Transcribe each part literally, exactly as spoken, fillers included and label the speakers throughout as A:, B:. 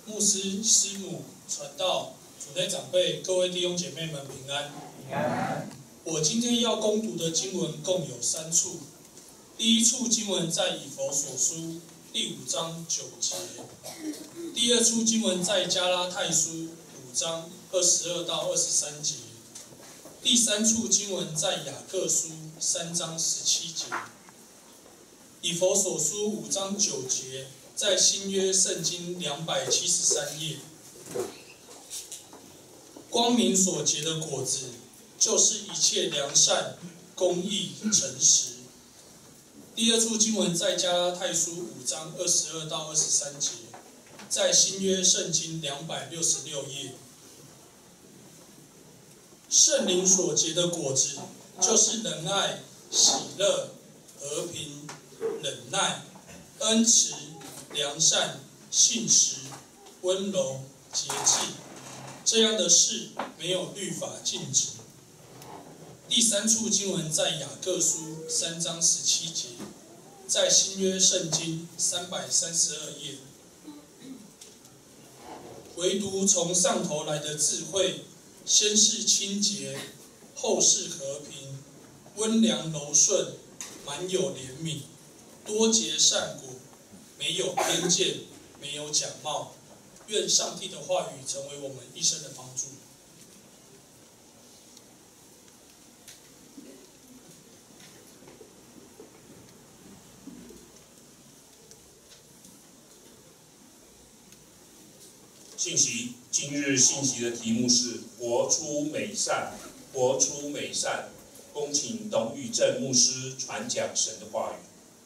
A: 牧师、师母、传道、主内长辈、各位弟兄姐妹们平安。
B: 平安。
A: 我今天要攻读的经文共有三处。第一处经文在以弗所书第五章九节，第二处经文在加拉太书五章二十二到二十三节，第三处经文在雅各书三章十七节。以弗所书五章九节，在新约圣经两百七十三页。光明所结的果子，就是一切良善、公义、诚实。第二处经文在加拉太书五章二十二到二十三节，在新约圣经两百六十六页。圣灵所结的果子，就是仁爱、喜乐、和平、忍耐、恩慈、良善、信实、温柔、节制，这样的事没有律法禁止。第三处经文在雅各书三章十七节，在新约圣经三百三十二页。唯独从上头来的智慧，先是清洁，后是和平，温良柔顺，满有怜悯，多结善果，没有偏见，没有假冒。愿上帝的话语成为我们一生的帮助。
C: 信息，今日信息的题目是活出美善，活出美善。恭请董宇正牧师传讲神的话语。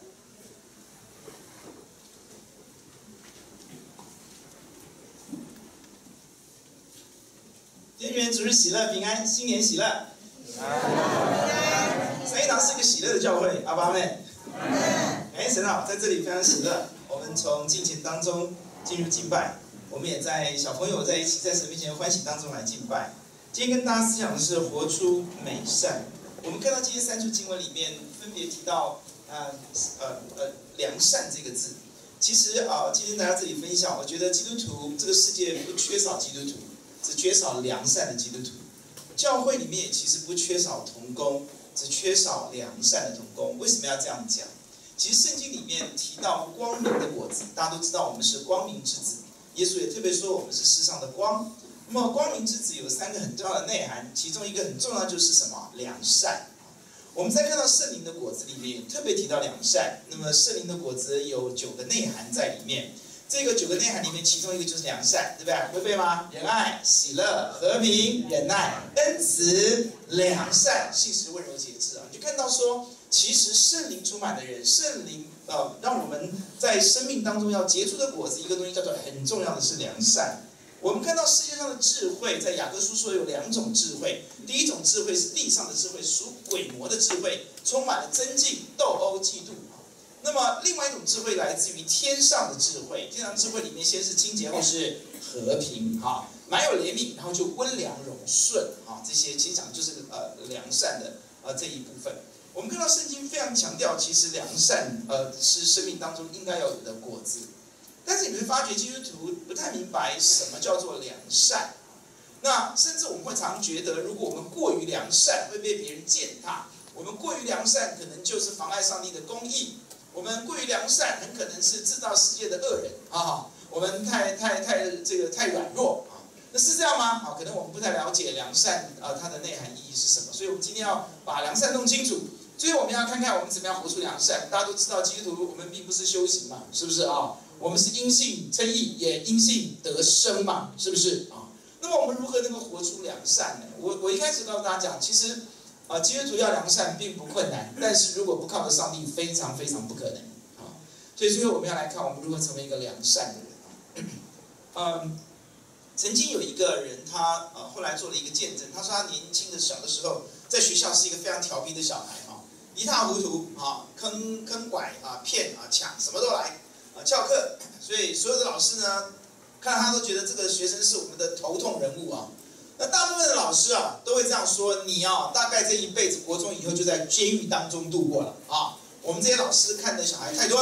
B: 天主主日喜乐平安，新年喜乐。平安。三一堂是一个喜乐的教会，阿爸妹。感谢神啊，在这里非常喜乐。我们从敬虔当中进入敬拜。我们也在小朋友在一起，在神面前欢喜当中来敬拜。今天跟大家思想的是活出美善。我们看到今天三处经文里面分别提到啊呃呃良善这个字。其实啊，今天大家这里分享，我觉得基督徒这个世界不缺少基督徒，只缺少良善的基督徒。教会里面也其实不缺少同工，只缺少良善的同工。为什么要这样讲？其实圣经里面提到光明的果子，大家都知道我们是光明之子。耶稣也特别说我们是世上的光。那么光明之子有三个很重要的内涵，其中一个很重要就是什么？良善。我们在看到圣灵的果子里面特别提到良善。那么圣灵的果子有九个内涵在里面，这个九个内涵里面其中一个就是良善，对不对？会背吗？仁爱、喜乐、和平、忍耐、恩慈、良善、信实、温柔、节制啊，你就看到说其实圣灵充满的人，圣灵呃，让我们在生命当中要结出的果子，一个东西叫做很重要的是良善。我们看到世界上的智慧，在雅各书说有两种智慧，第一种智慧是地上的智慧，属鬼魔的智慧，充满了争竞、斗殴、嫉妒。那么另外一种智慧来自于天上的智慧，天上智慧里面先是清洁，后是和平啊，满有怜悯，然后就温良柔顺啊，这些其实讲就是呃良善的呃这一部分。我们看到圣经非常强调，其实良善呃是生命当中应该要有的果子。但是你会发觉基督徒不太明白什么叫做良善。那甚至我们会常觉得，如果我们过于良善，会被别人践踏；我们过于良善，可能就是妨碍上帝的公义；我们过于良善，很可能是制造世界的恶人啊！我们太太太这个太软弱啊，那是这样吗？好，可能我们不太了解良善啊、呃、它的内涵意义是什么，所以我们今天要把良善弄清楚。最后我们要看看我们怎么样活出良善。大家都知道，基督徒我们并不是修行嘛，是不是啊？我们是因信称义，也因信得生嘛，是不是啊？那么我们如何能够活出良善呢？我我一开始告诉大家讲，其实啊，基督徒要良善并不困难，但是如果不靠着上帝，非常非常不可能啊。所以最后我们要来看我们如何成为一个良善的人啊。嗯，曾经有一个人，他呃后来做了一个见证，他说他年轻的小的时候，在学校是一个非常调皮的小孩啊，一塌糊涂啊，坑坑拐啊，骗啊，抢，什么都来。翘课，所以所有的老师呢，看到他都觉得这个学生是我们的头痛人物啊。那大部分的老师啊，都会这样说：你啊，大概这一辈子国中以后就在监狱当中度过了啊。我们这些老师看的小孩太多了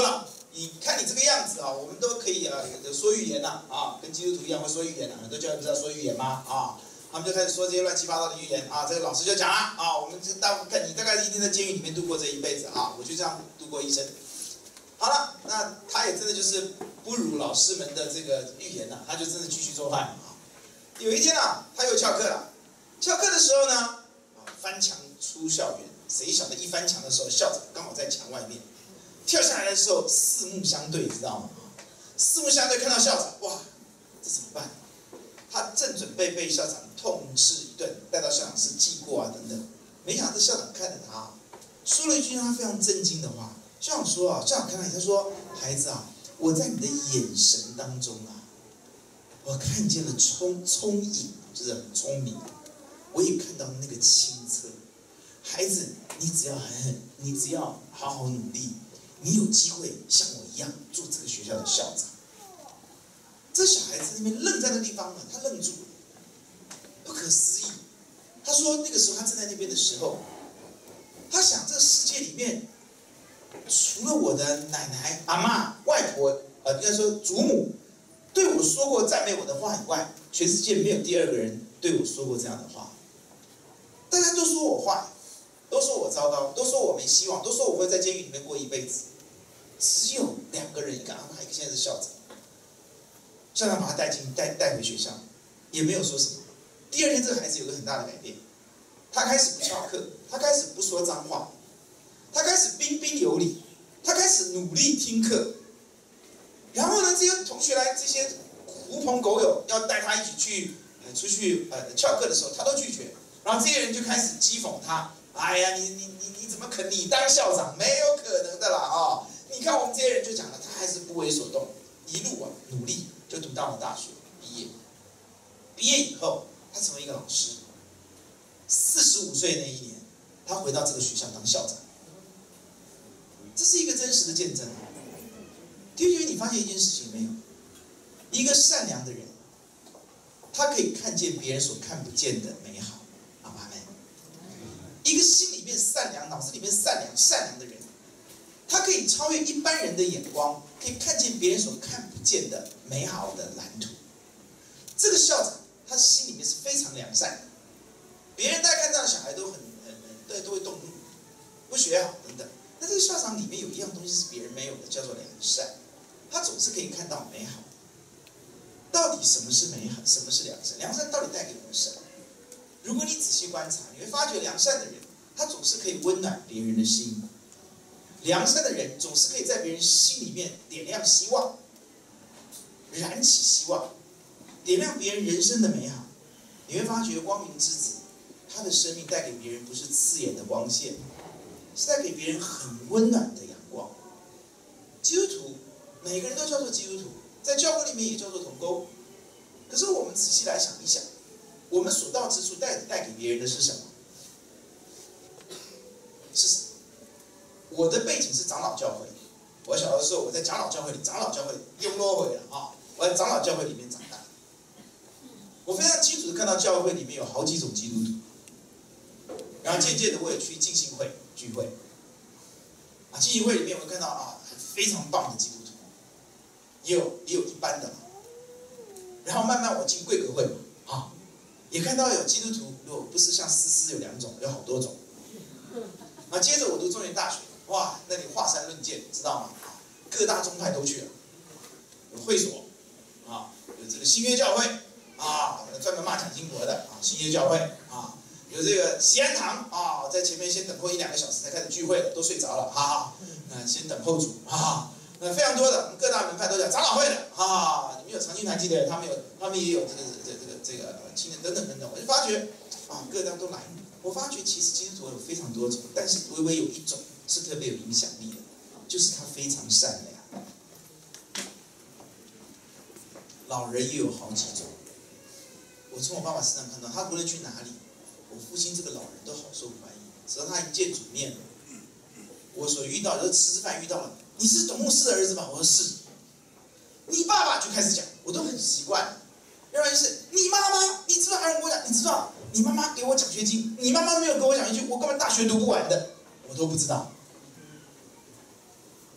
B: 你看你这个样子啊，我们都可以啊说预言呐啊，跟基督徒一样会说预言呐，很多教育不是要说预言吗？啊，他们就开始说这些乱七八糟的预言啊。这个老师就讲了啊，我们这大看你大概一定在监狱里面度过这一辈子啊，我就这样度过一生。好了，那他也真的就是不如老师们的这个预言呐，他就真的继续做坏啊。有一天啊，他又翘课了，翘课的时候呢，啊翻墙出校园，谁晓得一翻墙的时候，校长刚好在墙外面。跳下来的时候，四目相对，知道吗？四目相对，看到校长，哇，这怎么办？他正准备被校长痛斥一顿，带到校长室记过啊等等。没想到这校长看着他，说了一句让他非常震惊的话。校长说啊，校长看到你，他说：“孩子啊，我在你的眼神当中啊，我看见了聪聪颖，就是很聪明。我也看到那个清澈。孩子，你只要很，你只要好好努力。”你有机会像我一样做这个学校的校长。这小孩子那边愣在那地方了，他愣住了，不可思议。他说那个时候他站在那边的时候，他想这个世界里面，除了我的奶奶、阿嬷、外婆，呃，应该说祖母，对我说过赞美我的话以外，全世界没有第二个人对我说过这样的话。大家都说我坏。都说我糟糕，都说我没希望，都说我会在监狱里面过一辈子。只有两个人，一个阿嬷，一个现在是校长。校长把他带进带带回学校，也没有说什么。第二天，这个孩子有个很大的改变，他开始不翘课，他开始不说脏话，他开始彬彬有礼，他开始努力听课。然后呢，这些同学来，这些狐朋狗友要带他一起去呃出去呃翘课的时候，他都拒绝。然后这些人就开始讥讽他。哎呀，你你你你怎么可你当校长？没有可能的啦啊、哦！你看我们这些人就讲了，他还是不为所动，一路啊努力就读到了大学毕业。毕业以后，他成为一个老师。四十五岁那一年，他回到这个学校当校长。这是一个真实的见证。弟兄姐妹，你发现一件事情没有？一个善良的人，他可以看见别人所看不见的美好。一个心里面善良、脑子里面善良、善良的人，他可以超越一般人的眼光，可以看见别人所看不见的美好的蓝图。这个校长，他心里面是非常良善的，别人大家看到的小孩都很、很、很对，都会动怒，不学好等等。但这个校长里面有一样东西是别人没有的，叫做良善。他总是可以看到美好。到底什么是美好？什么是良善？良善到底带给我们什么？如果你仔细观察，你会发觉良善的人，他总是可以温暖别人的心。良善的人总是可以在别人心里面点亮希望，燃起希望，点亮别人人生的美好。你会发觉光明之子，他的生命带给别人不是刺眼的光线，是带给别人很温暖的阳光。基督徒，每个人都叫做基督徒，在教会里面也叫做同工。可是我们仔细来想一想，我们所到之处带带给别人的是什么？是什么？我的背景是长老教会，我小的时候我在长老教会里，长老教会用落回了啊！我在长老教会里面长大，我非常清楚的看到教会里面有好几种基督徒，然后渐渐的我也去浸信会聚会，啊，浸信会里面我看到啊非常棒的基督徒，也有也有一般的，然后慢慢我进贵格会啊。也看到有基督徒，如果不是像思思有两种，有好多种。啊，接着我读中原大学，哇，那里华山论剑，知道吗？各大宗派都去了，有会所，啊，有这个新约教会，啊，专门骂蒋经国的啊，新约教会，啊，有这个西安堂，啊，在前面先等候一两个小时才开始聚会的，都睡着了，哈、啊，那先等候主，啊，那非常多的各大门派都讲长老会的，啊，你们有长青团契的人，他们有，他们也有这个这个这个这个青年等等等等，我就发觉啊，各大都来。我发觉其实基督徒有非常多种，但是唯唯有一种是特别有影响力的，就是他非常善良。老人也有好几种，我从我爸爸身上看到，他无论去哪里，我父亲这个老人都好受欢迎。只要他一见主面，我所遇到的吃吃饭遇到了，你是董牧师的儿子吗？我说是。你爸爸就开始讲，我都很习惯。要不然就是你妈妈，你知不知道？还有人跟我讲，你知道？你妈妈给我奖学金，你妈妈没有跟我讲一句，我根本大学读不完的，我都不知道。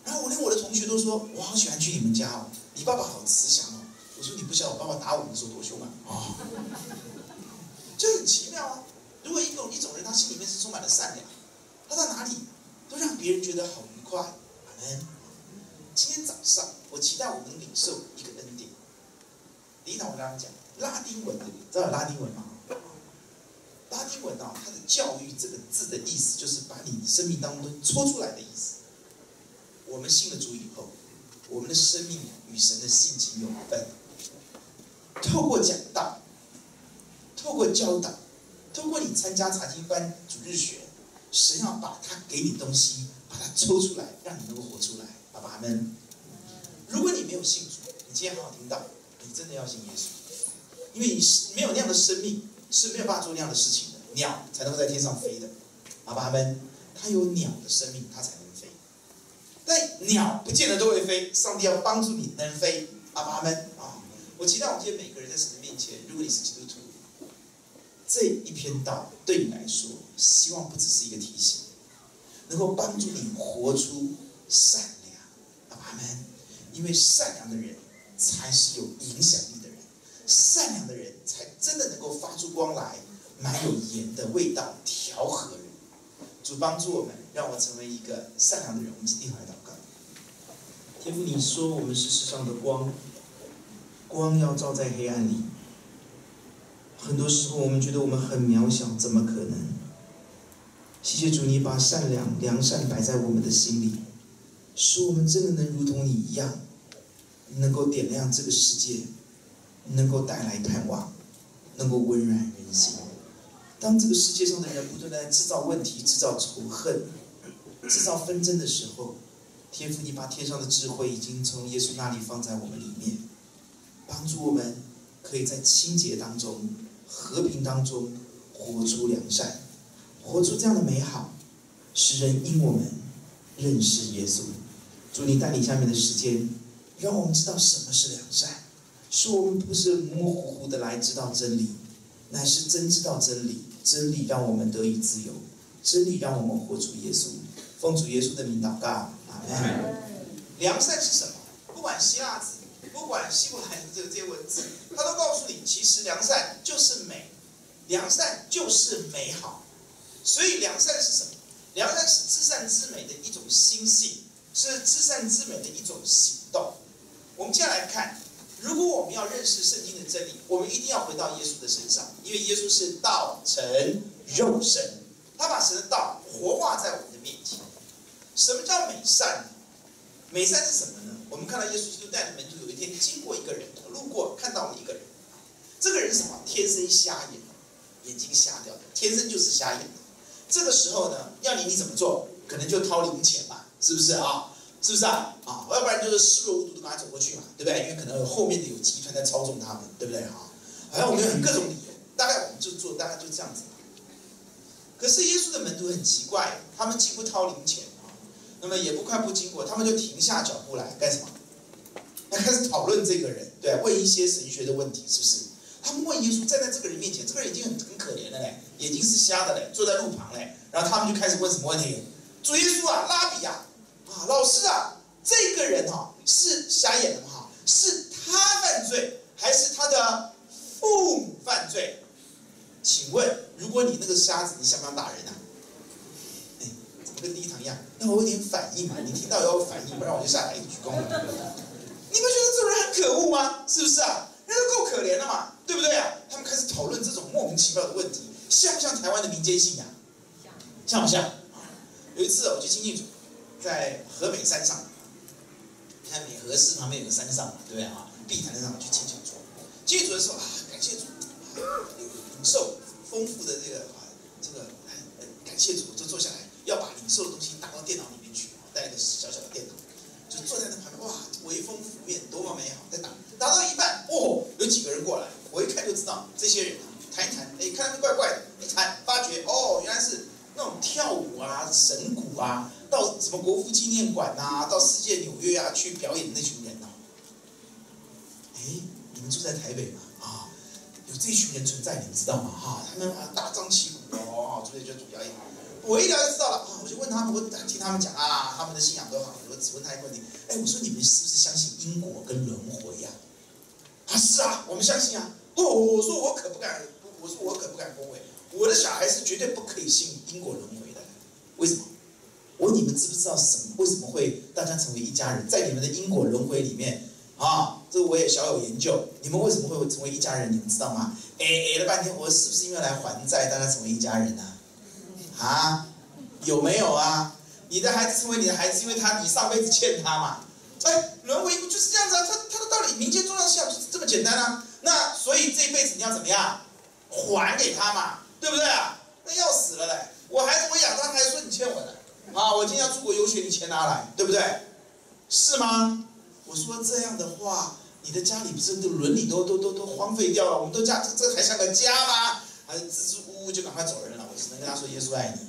B: 然后我连我的同学都说，我好喜欢去你们家哦，你爸爸好慈祥哦。我说你不晓得我爸爸打我们的时候多凶啊！哦，就很奇妙啊。如果一种一种人他心里面是充满了善良，他到哪里都让别人觉得好愉快。阿们。今天早上我期待我能领受一个恩典。第一堂我刚刚讲拉丁文的，知道有拉丁文吗？拉丁文啊，它的教育这个字的意思就是把你生命当中戳出来的意思。我们信了主以后，我们的生命与神的性情有分。透过讲道，透过教导，透过你参加查经班、主日学，神要把他给你东西，把它抽出来，让你能够活出来。爸爸们，如果你没有信主，你今天好好听到，你真的要信耶稣，因为你没有那样的生命，是没有办法做那样的事情的。鸟才能够在天上飞的，爸爸们，它有鸟的生命，它才能飞。但鸟不见得都会飞，上帝要帮助你能飞，爸爸们啊！我期待我们今天每个人在神的面前，如果你是基督徒，这一篇道对你来说，希望不只是一个提醒，能够帮助你活出善良，爸爸们，因为善良的人才是有影响力的人，善良的人才真的能够发出光来，蛮有盐的味道，调和人。主帮助我们，让我成为一个善良的人。我们今天来祷告。天父，你说我们是世上的光，光要照在黑暗里。很多时候我们觉得我们很渺小，怎么可能？谢谢主，你把善良、良善摆在我们的心里，使我们真的能如同你一样，能够点亮这个世界，能够带来盼望，能够温暖人心。当这个世界上的人不断地制造问题、制造仇恨、制造纷争的时候，天父，你把天上的智慧已经从耶稣那里放在我们里面，帮助我们可以在清洁当中、和平当中活出良善，活出这样的美好，使人因我们认识耶稣。主，你带领下面的时间，让我们知道什么是良善，使我们不是模模糊糊的来知道真理，乃是真知道真理。真理让我们得以自由，真理让我们活出耶稣。奉主耶稣的名祷告，阿们。良善是什么？不管希腊字，不管希伯来这这些文字，他都告诉你，其实良善就是美，良善就是美好。所以良善是什么？良善是至善之美的一种心性，是至善之美的一种行动。我们接下来看。如果我们要认识圣经的真理，我们一定要回到耶稣的身上，因为耶稣是道成肉身，他把神的道活化在我们的面前。什么叫美善呢？美善是什么呢？我们看到耶稣基督带着门徒有一天经过一个人，路过看到了一个人，这个人是什么？天生瞎眼，眼睛瞎掉的，天生就是瞎眼的。这个时候呢，要你你怎么做？可能就掏零钱嘛，是不是啊？是不是啊？啊，要不然就是视若无睹的跟他走过去嘛，对不对？因为可能有后面的有集团在操纵他们，对不对啊？好像我们有各种理由，大概我们就做，大概就这样子。可是耶稣的门徒很奇怪，他们既不掏零钱啊，那么也不快步经过，他们就停下脚步来干什么？来开始讨论这个人，对，问一些神学的问题，是不是？他们问耶稣，站在这个人面前，这个人已经很很可怜了嘞，眼睛是瞎的嘞，坐在路旁嘞，然后他们就开始问什么问题？主耶稣啊，拉比啊。啊，老师啊，这个人哈是瞎眼的吗？是他犯罪，还是他的父母犯罪？请问，如果你那个瞎子，你想不想打人啊？哎，怎么跟第一堂一样？要有点反应嘛，你听到要有反应，不然我就下来一鞠躬。你们觉得这种人很可恶吗？是不是啊？人都够可怜了嘛，对不对啊？他们开始讨论这种莫名其妙的问题，像不像台湾的民间信仰？像不像？有一次我去亲近主。在河北山上，你看美和市旁边有个山上嘛，对不对啊？碧潭上去亲近主，亲近主的时候啊，感谢主，啊、领受丰富的这个啊，这个感谢主，就坐下来要把领受的东西打到电脑里面去，带一个小小的电脑，就坐在那旁边，哇，微风拂面，多么美好！在打，打到一半，哦，有几个人过来，我一看就知道这些人啊，谈一谈，哎，看他们怪怪的，一谈发觉，哦，原来是那种跳舞啊、神鼓啊。到什么国父纪念馆啊，到世界纽约啊去表演的那群人啊，哎，你们住在台北嘛？啊，有这群人存在，你们知道吗？哈、啊，他们啊大张旗鼓哦， 所以就主要一。我一聊就知道了啊，我就问他们，我听他们讲啊，他们的信仰都好，我只问他一个问题，哎，我说你们是不是相信因果跟轮回呀？啊，是啊，我们相信啊。哦，我说我可不敢，我说我可不敢恭维，我的小孩是绝对不可以信因果轮回的。为什么？我问你们知不知道什么？为什么会大家成为一家人？在你们的因果轮回里面啊，这个我也小有研究。你们为什么会成为一家人？你们知道吗？哎哎了半天，我是不是因为来还债，大家成为一家人呢？啊，有没有啊？你的孩子成为你的孩子，因为他你上辈子欠他嘛。哎，轮回不就是这样子啊？他他的道理，民间宗教信仰就是这么简单啊。那所以这一辈子你要怎么样？还给他嘛，对不对啊？那要死了嘞！我孩子我养他，还说你欠我的。啊，我今天要出国游学，你钱拿来，对不对？是吗？我说这样的话，你的家里不是都伦理都都都都荒废掉了？我们都家这这还像个家吗？还是支支吾吾就赶快走人了？我只能跟他说耶稣爱你。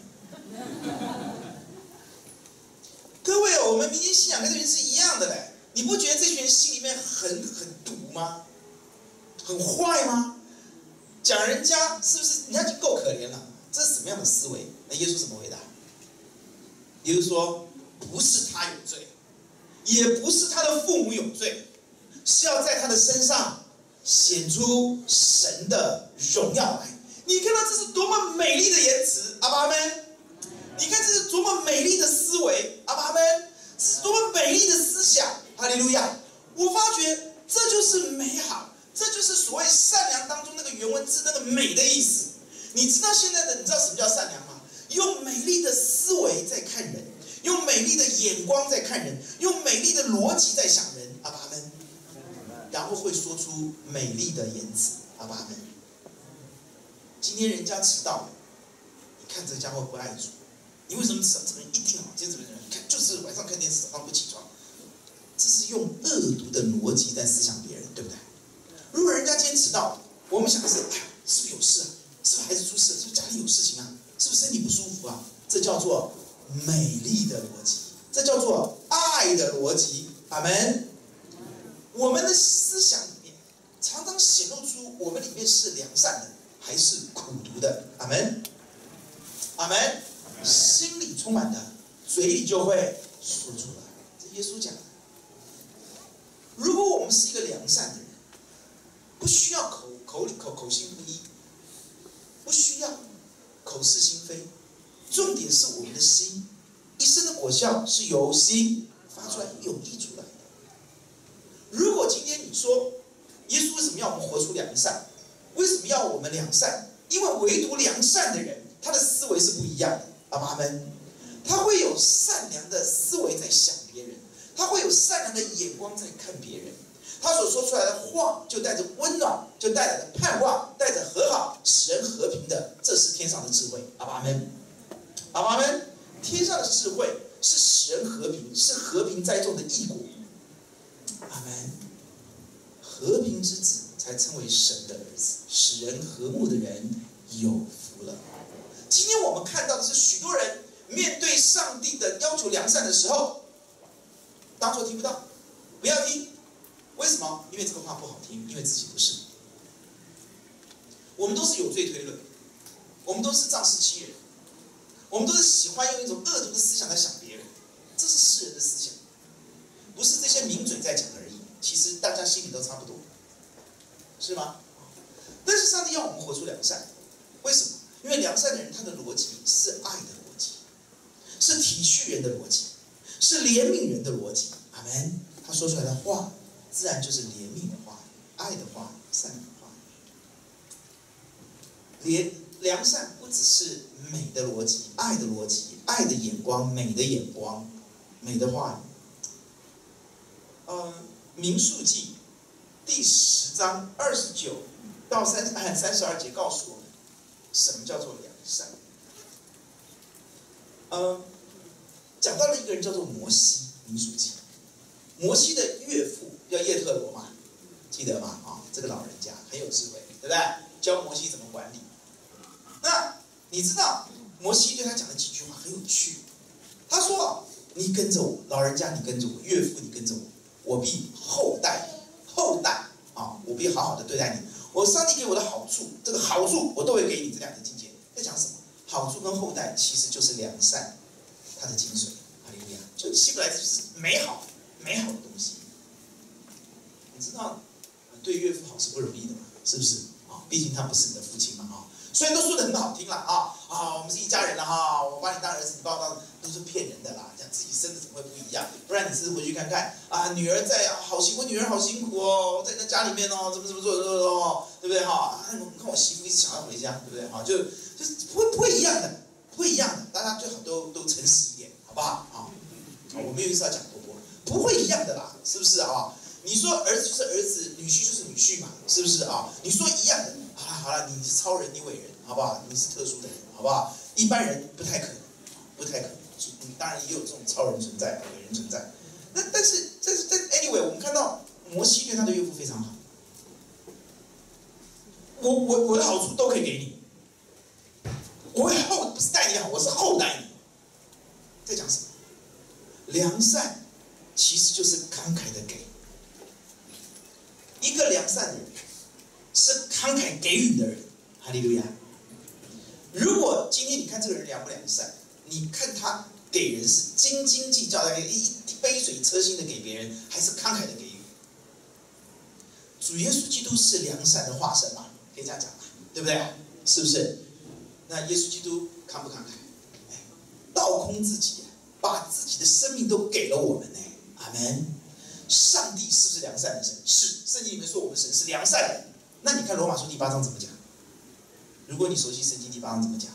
B: 各位，我们民间信仰跟这群是一样的嘞，你不觉得这群人心里面很很毒吗？很坏吗？讲人家是不是？人家已经够可怜了，这是什么样的思维？那耶稣怎么回答？耶稣说，不是他有罪，也不是他的父母有罪，是要在他的身上显出神的荣耀来。你看到这是多么美丽的言辞，阿爸们！你看这是多么美丽的思维，阿爸们！这是多么美丽的思想，哈利路亚！我发觉这就是美好，这就是所谓善良当中那个原文字那个美的意思。你知道现在的，你知道什么叫善良吗？用美丽的思维在看人，用美丽的眼光在看人，用美丽的逻辑在想人，阿爸们，然后会说出美丽的言辞，阿爸们。今天人家迟到了，你看这个家伙不爱主，你为什么迟到？这个人一定好，今天这个人看就是晚上看电视，早上不起床，这是用恶毒的逻辑在思想别人，对不对？如果人家今天迟到了，我们想的是，哎，是不是有事啊？是不是孩子出事了？是不是家里有事情啊？是不是身体不舒服啊？这叫做美丽的逻辑，这叫做爱的逻辑。阿们。我们的思想里面常常显露出我们里面是良善的还是苦毒的。阿们，阿们。心里充满的，嘴里就会说出来。这耶稣讲的。如果我们是一个良善的人，不需要口口里口口心不一，不需要口是心非，重点是我们的心，一生的果效是由心发出来，有益出来的。如果今天你说耶稣为什么要我们活出良善？为什么要我们良善？因为唯独良善的人，他的思维是不一样的。阿爸们，他会有善良的思维在想别人，他会有善良的眼光在看别人，他所说出来的话就带着温暖，就带着盼望，带着和好，使人和平的，这是天上的智慧。阿爸们，阿爸们，天上的智慧是使人和平，是和平栽种的义果。阿们，和平之子才称为神的儿子，使人和睦的人有福了。今天我们看到的是许多人面对上帝的要求良善的时候，当作听不到，不要听。为什么？因为这个话不好听，因为自己不是。我们都是有罪推论，我们都是仗势欺人，我们都是喜欢用一种恶毒的思想来想别人，这是世人的思想，不是这些名嘴在讲而已。其实大家心里都差不多，是吗？但是上帝要我们活出良善，为什么？因为良善的人，他的逻辑是爱的逻辑，是体恤人的逻辑，是怜悯人的逻辑。阿们。他说出来的话，自然就是怜悯的话，爱的话，善的话。怜良善不只是美的逻辑，爱的逻辑，爱的眼光，美的眼光，美的话语。呃，民数记第十章二十九到三三十二节告诉我们。什么叫做良善？呃，讲到了一个人叫做摩西，民数记。摩西的岳父叫叶特罗嘛，记得吗？啊、哦，这个老人家很有智慧，对不对？教摩西怎么管理。那你知道摩西对他讲的几句话很有趣。他说：“你跟着我，老人家你跟着我，岳父你跟着我，我必厚待厚待啊、哦，我必好好的对待你。”我上帝给我的好处，这个好处我都会给你。这两个境界在讲什么？ 好处跟后代其实就是良善，它的精髓。哈利路亚，就希伯来就是美好美好的东西。你知道，对岳父好是不容易的嘛，是不是？啊，毕竟他不是你的父亲嘛，啊，虽然都说的很好听啦，啊啊，我们是一家人了哈，我把你当儿子，你把我当，都是骗人的啦，这样自己生的怎么会不一样？不然你是回去看看啊，女儿在好辛苦，女儿好辛苦哦，在那家里面哦，怎么怎么做做哦，对不对哈？你看我媳妇一直想要回家，对不对哈？就就是不会不会一样的，不会一样的，大家最好都都诚实一点，好不好啊？我没有意思要讲多多，不会一样的啦，是不是啊？你说儿子就是儿子，女婿就是女婿嘛，是不是啊？你说一样的，好了好了，你是超人，你伟人，好不好？你是特殊的人，好不好？一般人不太可能，不太可能。当然也有这种超人存在，伟人存在。那但是但是但 anyway， 我们看到摩西对他的岳父非常好。我我我的好处都可以给你，我后不是待你好，我是后待你。在讲什么？良善其实就是慷慨的给。一个良善的人是慷慨给予的人，哈利路亚。如果今天你看这个人良不良善，你看他给人是斤斤计较的，一杯水车薪的给别人，还是慷慨的给予？主耶稣基督是良善的化身嘛，可以这样讲吧，对不对？是不是？那耶稣基督慷不慷慨？哎，倒空自己，把自己的生命都给了我们呢。阿门。上帝是不是良善的神？是，圣经里面说我们神是良善的。那你看罗马书第八章怎么讲？如果你熟悉圣经第八章怎么讲？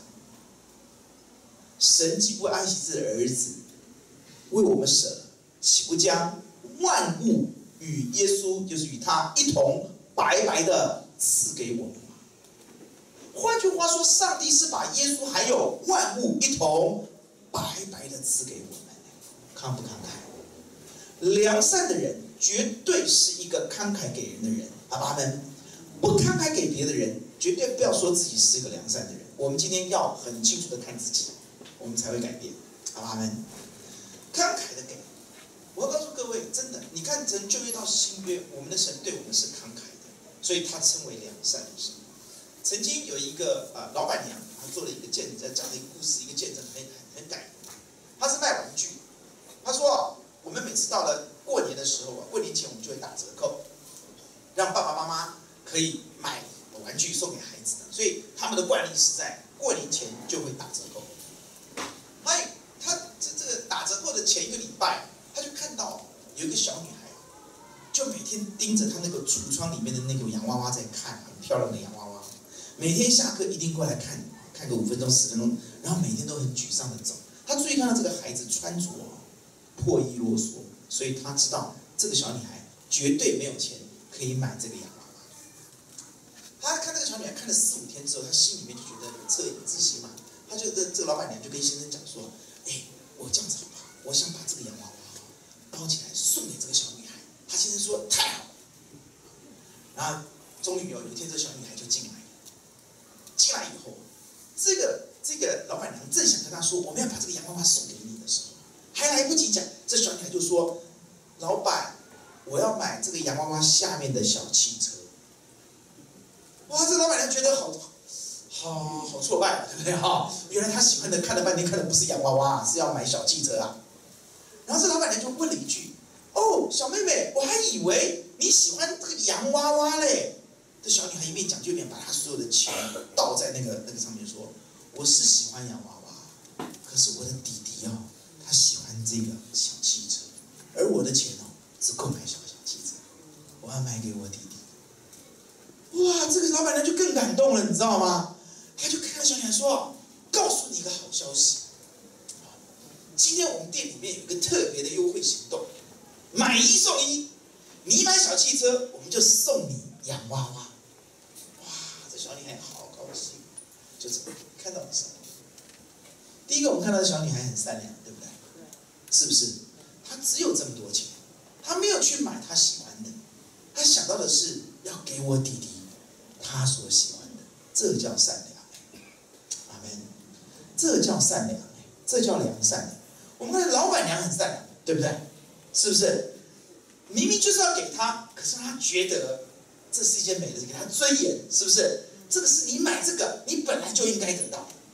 B: 神既不爱惜自己的儿子，为我们舍了，岂不将万物与耶稣，就是与他一同白白的赐给我们吗？换句话说，上帝是把耶稣还有万物一同白白的赐给我们，慷不慷慨？良善的人绝对是一个慷慨给人的人，阿爸们。不慷慨给别的人，绝对不要说自己是一个良善的人。我们今天要很清楚的看自己，我们才会改变，阿爸们。慷慨的给，我要告诉各位，真的，你看从旧约到新约，我们的神对我们是慷慨的，所以他称为良善的神。曾经有一个呃老板娘，她做了一个见证，讲了一个故事，一个见证很很很感人。她是卖玩具，她说我们每次到了过年的时候啊，过年前我们就会打折扣，让爸爸妈妈可以买玩具送给孩子的，所以他们的惯例是在过年前就会打折扣。他他这这个打折扣的前一个礼拜，他就看到有一个小女孩，就每天盯着他那个橱窗里面的那个洋娃娃在看，很漂亮的洋娃娃。每天下课一定过来看，看个五分钟十分钟，然后每天都很沮丧的走。他注意看到这个孩子穿着破衣啰嗦，所以他知道这个小女孩绝对没有钱可以买这个洋娃娃。他看这个小女孩看了四五天之后，他心里面就觉得恻隐之心嘛，他就跟这个老板娘就跟先生讲说：“哎，我这样子好不好？我想把这个洋娃娃包起来送给这个小女孩。”他先生说：“太好了。”然后终于有一天，这个小女孩就进来了。进来以后，这个这个老板娘正想跟他说：“我们要把这个洋娃娃送给你”的时候，还来不及讲，这小女孩就说：“老板，我要买这个洋娃娃下面的小汽车。”哇，这老板娘觉得好，好好挫败，对不对哈？原来他喜欢的看了半天，看的不是洋娃娃，是要买小汽车啊。然后这老板娘就问了一句：“哦，小妹妹，我还以为你喜欢这个洋娃娃嘞。”这小女孩一边讲就一边把她所有的钱倒在那个那个上面说：“我是喜欢洋娃娃，可是我的弟弟哦，他喜欢这个小汽车，而我的钱哦，只够买小小汽车，我要买给我弟弟。”哇，这个老板娘就更感动了，你知道吗？他就看到小女孩说：“告诉你一个好消息，今天我们店里面有一个特别的优惠行动，买一送一，你买小汽车，我们就送你洋娃娃。”哇，这小女孩好高兴，就是看到了什么？第一个，我们看到这小女孩很善良，对不对？是不是？她只有这么多钱，她没有去买她喜欢的，她想到的是要给我弟弟他所喜欢的，这叫善良。阿们，这叫善良，这叫良善。我们看老板娘很善良，对不对？是不是？明明就是要给他，可是他觉得这是一件美的事，给他尊严，是不是？这个是你买这个，你本来就应该得到。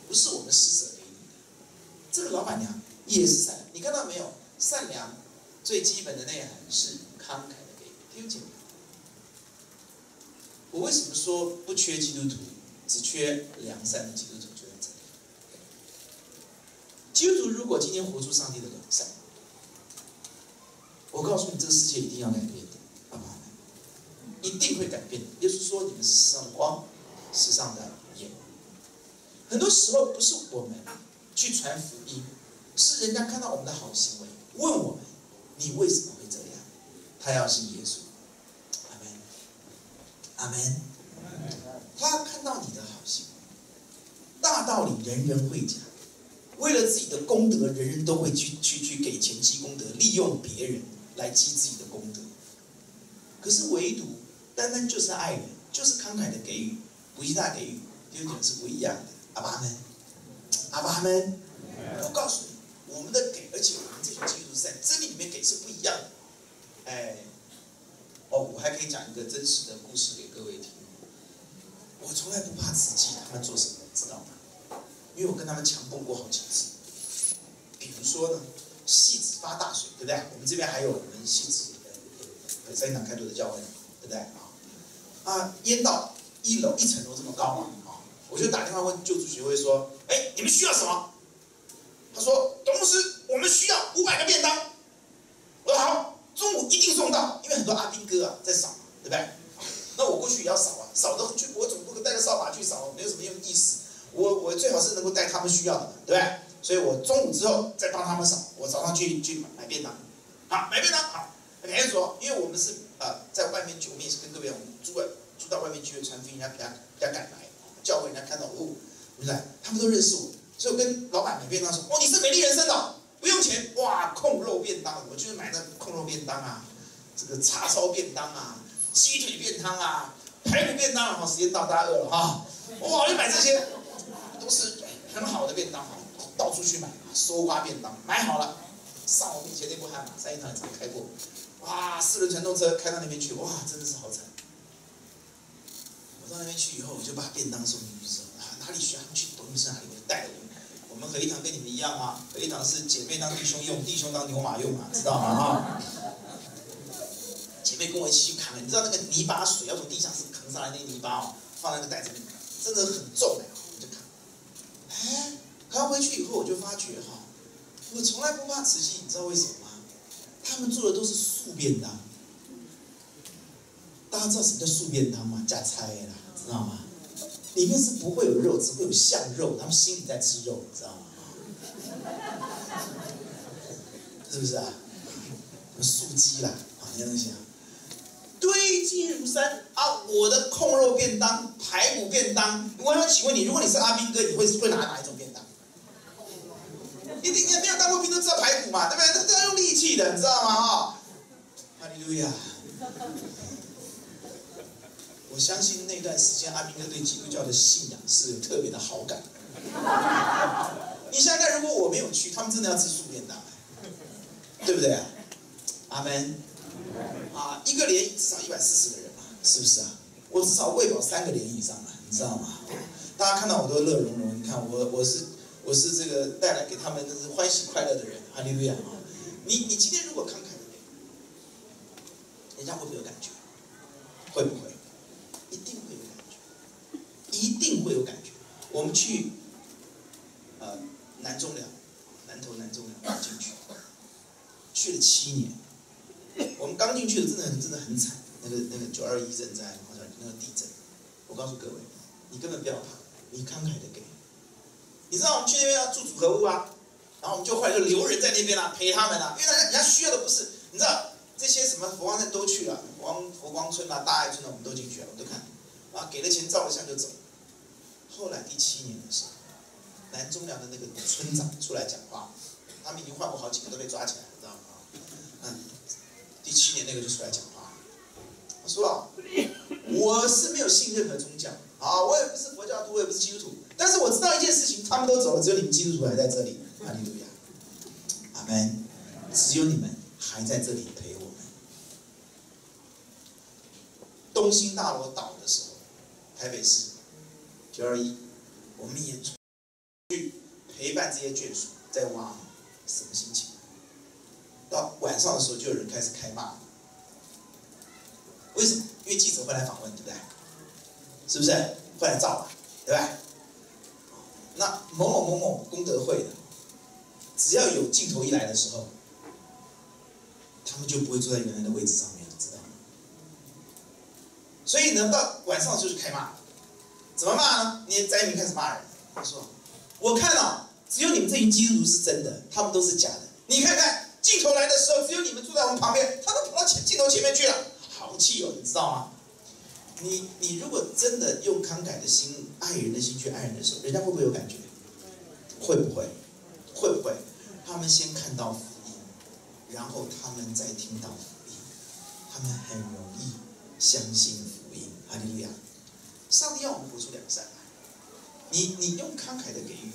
B: 不是我们施舍给你的。这个老板娘也是善良，你看到没有？善良最基本的内涵是慷慨的给予。弟兄姐妹，我为什么说不缺基督徒，只缺良善的基督徒就在这里？基督徒如果今天活出上帝的良善，我告诉你，这个世界一定要改变的，好不好？一定会改变的。耶稣说：“你们是世上的光，世上的盐。”很多时候不是我们去传福音，是人家看到我们的好行为，问我们：“你为什么会这样？”他要信耶稣。阿门，阿门。他看到你的好行为，大道理人人会讲，为了自己的功德，人人都会去去去给钱积功德，利用别人来积自己的功德。可是唯独单单就是爱人，就是慷慨的给予，不依赖给予，弟兄姐妹是不一样的。阿爸们，阿爸们，我告诉你，我们的给，而且我们这群基督徒在真理里面给是不一样的。哎，哦，我还可以讲一个真实的故事给各位听。我从来不怕慈济他们做什么，知道吗？因为我跟他们强蹦过好几次。比如说呢，汐止发大水，对不对？我们这边还有我们汐止呃三堂开拓的教会，对不对？啊啊，淹到一楼一层楼这么高嘛，啊，我就打电话问救助学会说，哎，你们需要什么？他说，董牧师，我们需要五百个便当。我说好，中午一定送到，因为很多阿兵哥啊在扫，对不对？那我过去也要扫啊，扫的去，我总不能带个扫把去扫，没有什么用意思。我我最好是能够带他们需要的，对不对？所以我中午之后再帮他们扫，我早上去去买便当，好，买便当好。感谢主，因为我们是呃在外面聚，我们也是跟各位，我们住外住到外面去传福音，人家比较比较敢来，教会人家看到哦，我们来，他们都认识我，所以我跟老板买便当说，哦，你是美丽人生的，不用钱，哇，控肉便当，我就是买那控肉便当啊，这个叉烧便当啊。鸡腿便当啊，排骨便当啊，时间到大家饿了哈，哇，就买这些，都是很好的便当，到处去买，收花便当买好了，上我们以前那部悍马三一堂也开过，哇，四轮传动车开到那边去，哇，真的是好惨。我到那边去以后，我就把便当送进去之后，啊，哪里需要他们去，东西哪里我就带了我们。我们合一堂跟你们一样啊，合一堂是姐妹当弟兄用，弟兄当牛马用啊，知道吗？哈。姐妹跟我一起去扛，你知道那个泥巴水要从地上是扛上来，那泥巴哦，放在那个袋子里面，真的很重哎，我就扛。哎，扛回去以后我就发觉哈，我从来不怕慈禧，你知道为什么吗？他们做的都是素便当。大家知道什么叫素便当吗？加菜啦，知道吗？里面是不会有肉，只会有像肉，他们心里在吃肉，你知道吗？是不是啊？素鸡啦，啊，那东西啊。堆积如山啊！我的控肉便当、排骨便当，我想请问你，如果你是阿兵哥，你会会拿哪一种便当？一定也没有当过兵都知道排骨嘛，对不对？这要用力气的，你知道吗？哈，哈利路亚！我相信那段时间，阿兵哥对基督教的信仰是有特别的好感。你想想看，如果我没有去，他们真的要吃素便当，对不对啊？阿门。啊，一个连至少一百四十个人嘛，是不是啊？我至少喂饱三个连以上啊，你知道吗？大家看到我都乐融融，你看我我是我是这个带来给他们就是欢喜快乐的人，哈利路亚啊！你你今天如果慷慨的给，人家会不会有感觉？会不会？一定会有感觉，一定会有感觉。我们去呃南中寮，南投南中寮进去，去了七年。我们刚进去的真的很真的很惨，那个那个九二一震灾，好像那个地震，我告诉各位，你根本不要怕，你慷慨的给。你知道我们去那边要住组合屋啊，然后我们就后来就留人在那边啊，陪他们啊，因为人家需要的不是，你知道这些什么佛光山都去了，佛光佛光村啊、大爱村啊，我们都进去了，我都看，然后给了钱照了相就走。后来第七年的时候，南中寮的那个村长出来讲话，他们已经换过好几个，都被抓起来了，知道吗？嗯。第七年那个就出来讲话，他说啊，我是没有信任何宗教啊，我也不是佛教徒，我也不是基督徒，但是我知道一件事情，他们都走了，只有你们基督徒还在这里，哈利路亚，阿门，只有你们还在这里陪我们。东兴大楼倒的时候，台北市九二一，我们也陪伴这些眷属在挖什么心情？到晚上的时候，就有人开始开骂。为什么？因为记者会来访问，对不对？是不是？会来照嘛，对不对？那某某某某功德会的，只要有镜头一来的时候，他们就不会坐在原来的位置上面，知道吗？所以呢，到晚上就是开骂，怎么骂呢？那些灾民开始骂人，他说：“我看啊，只有你们这群基督徒是真的，他们都是假的。你看看镜头来的时候，只有你们坐在我们旁边，他们跑到前镜头前面去了，好气哦，你知道吗？你你如果真的用慷慨的心、爱人的心去爱人的时候，人家会不会有感觉？会不会？会不会？他们先看到福音，然后他们再听到福音，他们很容易相信福音。哈利路亚！上帝要我们活出良善来。你你用慷慨的给予。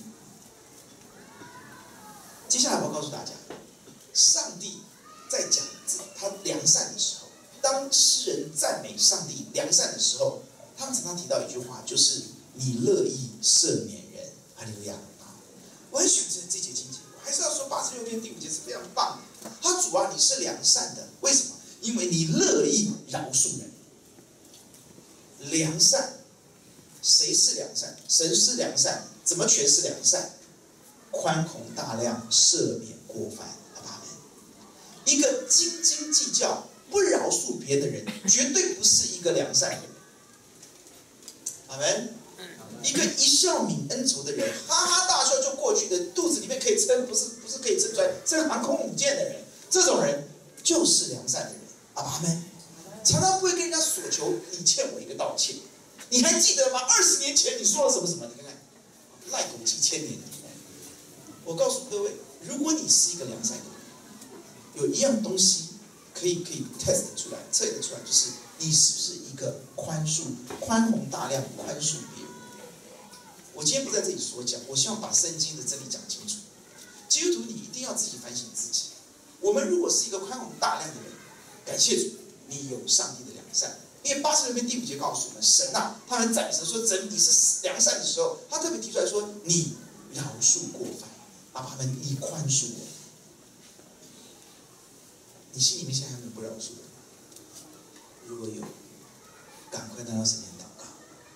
B: 接下来我要告诉大家，上帝在讲他良善的时候，当诗人赞美上帝良善的时候，他们常常提到一句话，就是你乐意赦免人。哈利路亚！我很喜欢这这节经节，我还是要说八十六篇第五节是非常棒的。他主啊，你是良善的，为什么？因为你乐意饶恕人。良善，谁是良善？神是良善，怎么诠释良善？宽宏大量，赦免过犯。阿们。一个斤斤计较、不饶恕别的人，绝对不是一个良善的人。阿们。一个一笑泯恩仇的人，哈哈大笑就过去的，肚子里面可以撑，不是不是可以撑出来，撑航空母舰的人，这种人就是良善的人。阿们。常常不会跟人家索求，你欠我一个道歉。你还记得吗？二十年前你说了什么什么？你看看，赖狗记千年。我告诉各位，如果你是一个良善的人，有一样东西可以可以 test 出来、测得出来，就是你是不是一个宽恕、宽宏大量、宽恕别人的人。我今天不在这里说讲，我希望把圣经的真理讲清楚。基督徒，你一定要自己反省自己。我们如果是一个宽宏大量的人，感谢主。你有上帝的良善，因为八十六篇第五节告诉我们，神啊，他们赞美神说神你是良善的时候，他特别提出来说，你饶恕过犯，阿爸们，你宽恕我。你心里面现在还有没有不饶恕的？如果有，赶快来到神前祷告。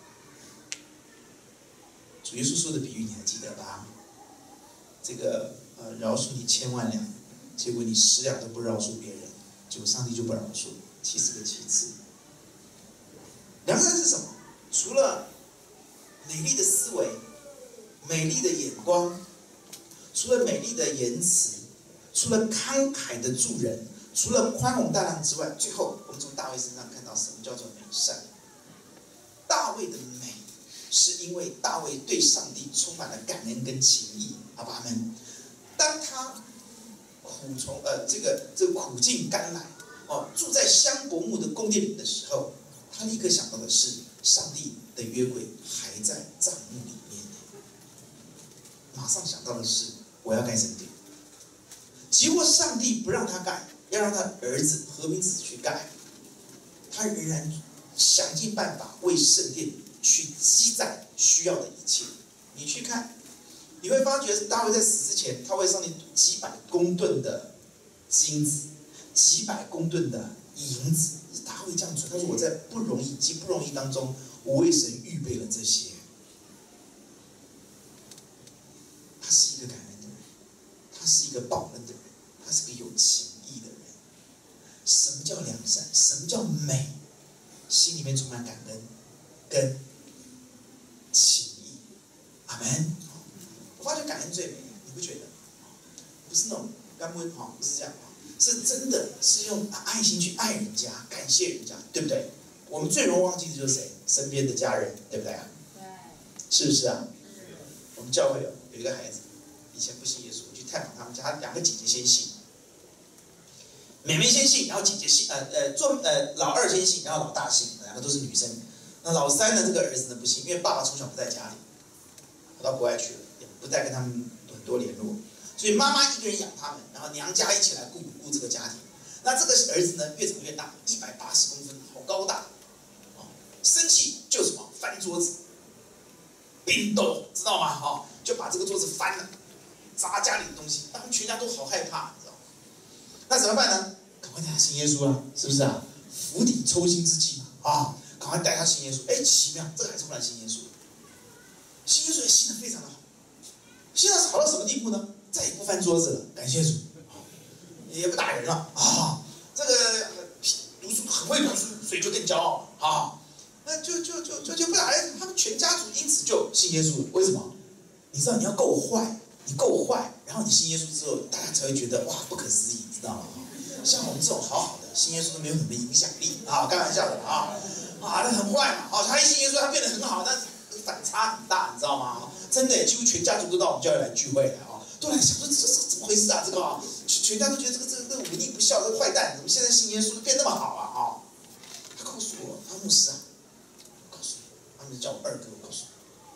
B: 主耶稣说的比喻你还记得吧？这个呃，饶恕你千万两，结果你十两都不饶恕别人，结果上帝就不饶恕。七十个其次，良善是什么？除了美丽的思维、美丽的眼光，除了美丽的言辞，除了慷慨的助人，除了宽宏大量之外，最后我们从大卫身上看到什么叫做美善？大卫的美，是因为大卫对上帝充满了感恩跟情谊。阿爸们，当他苦从呃这个这个苦尽甘来。哦，住在香柏木的宫殿里的时候，他立刻想到的是上帝的约柜还在帐幕里面，马上想到的是我要盖圣殿。结果上帝不让他盖，要让他儿子和平子去盖，他仍然想尽办法为圣殿去积攒需要的一切。你去看，你会发觉大卫在死之前，他为上帝几百公吨的金子。几百公吨的银子，大卫这样说。他说：“我在不容易极不容易当中，我为神预备了这些。”他是一个感恩的人，他是一个报恩的人，他是个有情义的人。什么叫良善？什么叫美？心里面充满感恩跟情义。阿门。我发觉感恩最美，你不觉得？不是那种干温哈，不是这样。是真的是用爱心去爱人家，感谢人家，对不对？我们最容易忘记的就是谁？身边的家人，对不对啊？对，是不是啊？是。我们教会有有一个孩子，以前不信耶稣，我去探访他们家，他两个姐姐先信，妹妹先信，然后姐姐信，呃呃，做呃老二先信，然后老大信，两个都是女生。那老三呢，这个儿子呢不信，因为爸爸从小不在家里，跑到国外去了，也不再跟他们很多联络。所以妈妈一个人养他们，然后娘家一起来顾顾这个家庭。那这个儿子呢，越长越大，一百八十公分，好高大，哦，生气就什么翻桌子，冰斗，知道吗？哈、哦，就把这个桌子翻了， 砸家里的东西，他们全家都好害怕，你知道吗？那怎么办呢？赶快带他信耶稣啊，是不是啊？釜底抽薪之计嘛，啊，赶快带他信耶稣。哎，奇妙，这个孩子后来信耶稣，信耶稣也信得非常的好，信得好到什么地步呢？再也不翻桌子了，感谢主，也不打人了啊，这个读书很会读书，所以就更骄傲啊。那就就就就就不打人，他们全家族因此就信耶稣了。为什么？你知道你要够坏，你够坏，然后你信耶稣之后，大家才会觉得哇不可思议，知道吗？像我们这种好好的信耶稣都没有什么影响力啊，开玩笑的啊啊，那很坏嘛，哦，他一信耶稣他变得很好，但反差很大，你知道吗？真的，几乎全家族都到我们教会来聚会来啊，都来想说这这怎么回事啊？这个啊，全全家都觉得这个这个这个忤逆不孝，这个坏蛋，怎么现在信耶稣变那么好啊？啊，他告诉我，他牧师啊，告诉我，他们叫我二哥，我告诉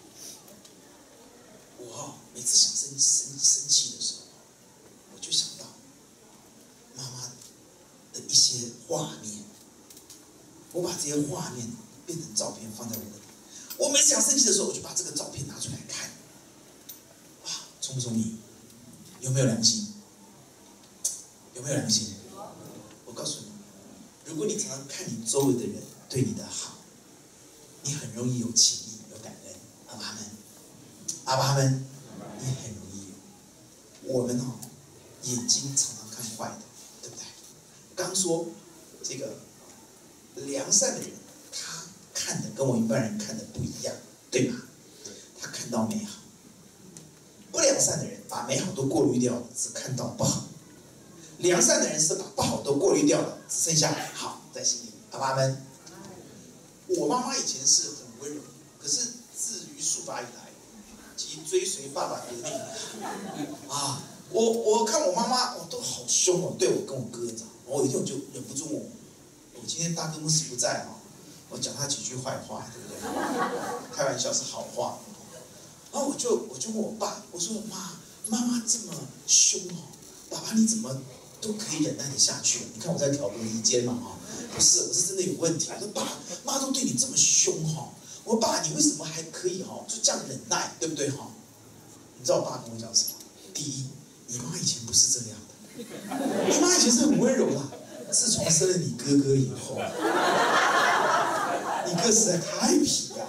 B: 我，我啊每次想生生生气的时候，我就想到妈妈的一些画面，我把这些画面变成照片放在我的。我每次想生气的时候，我就把这个照片拿出来看。哇，聪不聪明？有没有良心？有没有良心？我告诉你，如果你常常看你周围的人对你的好，你很容易有情义、有感恩。阿爸们，阿爸们，你很容易有。我们哦，眼睛常常看坏的，对不对？刚说这个良善的人，他看的跟我一般人看的不一样，对吧？他看到美好。不良善的人把美好都过滤掉了，只看到不好；良善的人是把不好都过滤掉了，只剩下好在心里。阿爸们，我妈妈以前是很温柔，可是自于束发以来，及追随爸爸革命啊，我我看我妈妈，我都好凶哦，对我跟我哥，你知道吗？我有一天我就忍不住我，我今天大哥牧师不在啊，我讲他几句坏话，对不对？开玩笑是好话。然后我就我就问我爸，我说妈，妈妈这么凶哦，爸爸你怎么都可以忍耐得下去？你看我在挑拨离间嘛哈，不是，我是真的有问题。我说爸妈都对你这么凶哈，我说爸你为什么还可以哈，就这样忍耐，对不对哈？你知道我爸跟我讲什么？第一，你妈以前不是这样的，你妈以前是很温柔的，自从生了你哥哥以后，你哥实在太皮了。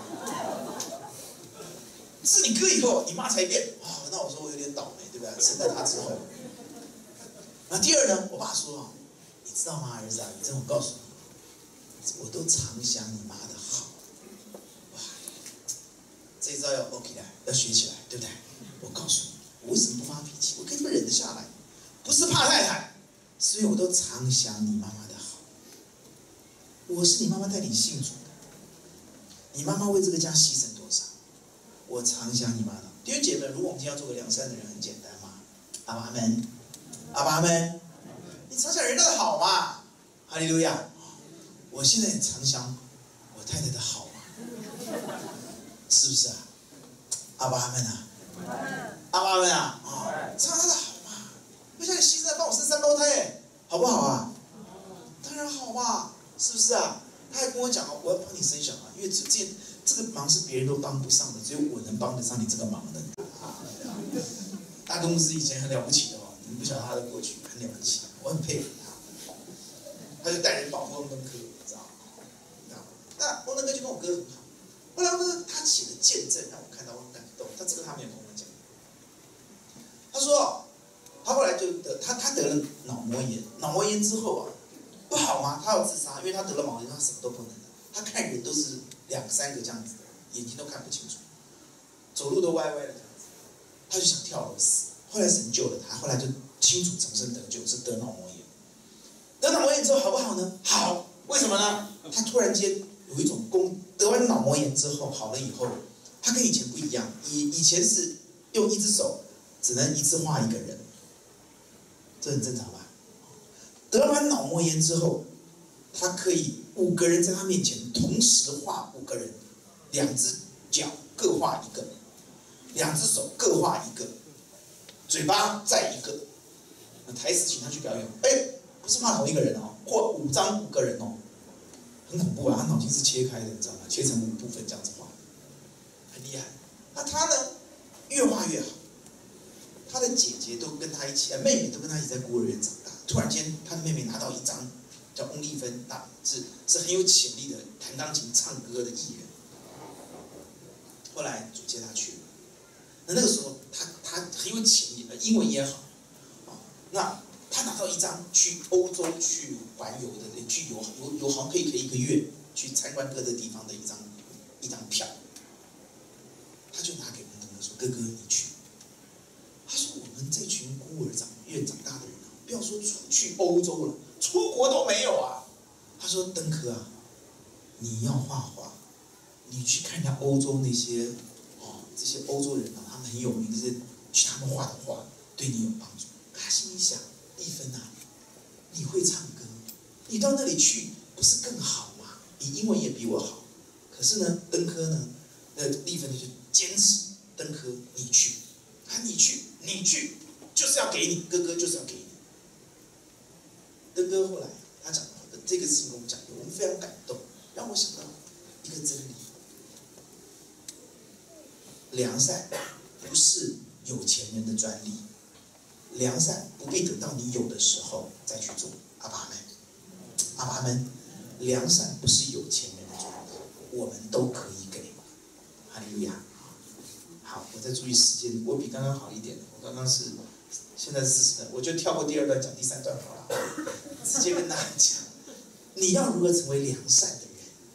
B: 是你哥以后，你妈才变啊、哦！那我说我有点倒霉，对不对？生在他之后。那第二呢？我爸说啊，你知道吗，儿子啊，你这我告诉你，我都常想你妈的好。哇，这一招要 OK 来，要学起来，对不对？我告诉你，我为什么不发脾气？我可以这么忍得下来，不是怕太太，是因为我都常想你妈妈的好。我是你妈妈带你信主的，你妈妈为这个家牺牲多少？我常想你妈的弟兄姐妹，如果我们今天要做个良善的人，很简单嘛。阿爸们，阿爸们，你常想人家的好嘛。哈利路亚！我现在也常想我太太的好嘛，是不是啊？阿爸们啊，阿爸们啊，啊，常她的好嘛。为什么你牺牲帮我生三胞胎，好不好啊？当然好嘛，是不是啊？他还跟我讲，我要帮你生小孩，因为这这这个忙是别人都帮不上的，只有我能帮得上你这个忙的。大公司以前很了不起的哦，你们不晓得他的过去很了不起，我很佩服他。他就带人保护翁登科，你知道吗？那翁登科就跟我哥很好。后来呢，他写的见证让我看到我很感动。他这个他没有跟我讲。他说，他后来就得他他得了脑膜炎，脑膜炎之后啊。不好吗？他要自杀，因为他得了脑炎，他什么都不能。他看人都是两三个这样子的，眼睛都看不清楚，走路都歪歪的这样子。他就想跳楼死，后来神救了他，后来就清楚重生得救，是得脑膜炎。得脑膜炎之后好不好呢？好，为什么呢？他突然间有一种功，得完脑膜炎之后好了以后，他跟以前不一样。以以前是用一只手只能一次画一个人，这很正常吧？得完脑膜炎之后，他可以五个人在他面前同时画五个人，两只脚各画一个，两只手各画一个，嘴巴再一个。台词请他去表演，哎，不是画同一个人哦，画五张五个人哦，很恐怖啊！他脑筋是切开的，你知道吗？切成五部分这样子画，很厉害。那他呢，越画越好。他的姐姐都跟他一起，呃，妹妹都跟他一起在孤儿院长大。突然间，他的妹妹拿到一张叫翁丽芬，那是是很有潜力的弹钢琴、唱歌的艺人。后来主接他去了，那那个时候他他很有潜力，英文也好，啊，那他拿到一张去欧洲去环游的，去游游游航可以可以一个月去参观各个地方的一张一张票，他就拿给翁登科说：“哥哥，你去。”他说：“我们这群孤儿长院长大的人啊，不要说出去欧洲了，出国都没有啊。”他说：“登科啊，你要画画。”你去看一下欧洲那些哦，这些欧洲人啊，他们很有名，就是去他们画的画，对你有帮助。他心里想：丽芬啊，你会唱歌，你到那里去不是更好吗？你英文也比我好。可是呢，登科呢，那丽芬就坚持，登科你去，啊，你去，你去，就是要给你，哥哥就是要给你。登科后来他讲的这个事情跟我们讲，我们非常感动，让我想到一个真理。良善不是有钱人的专利，良善不必等到你有的时候再去做。阿爸们，阿爸们，良善不是有钱人的专利，我们都可以给。哈利路亚。好，我再注意时间，我比刚刚好一点。我刚刚是现在是四十分，我就跳过第二段讲第三段好了，直接跟大家讲，你要如何成为良善的人？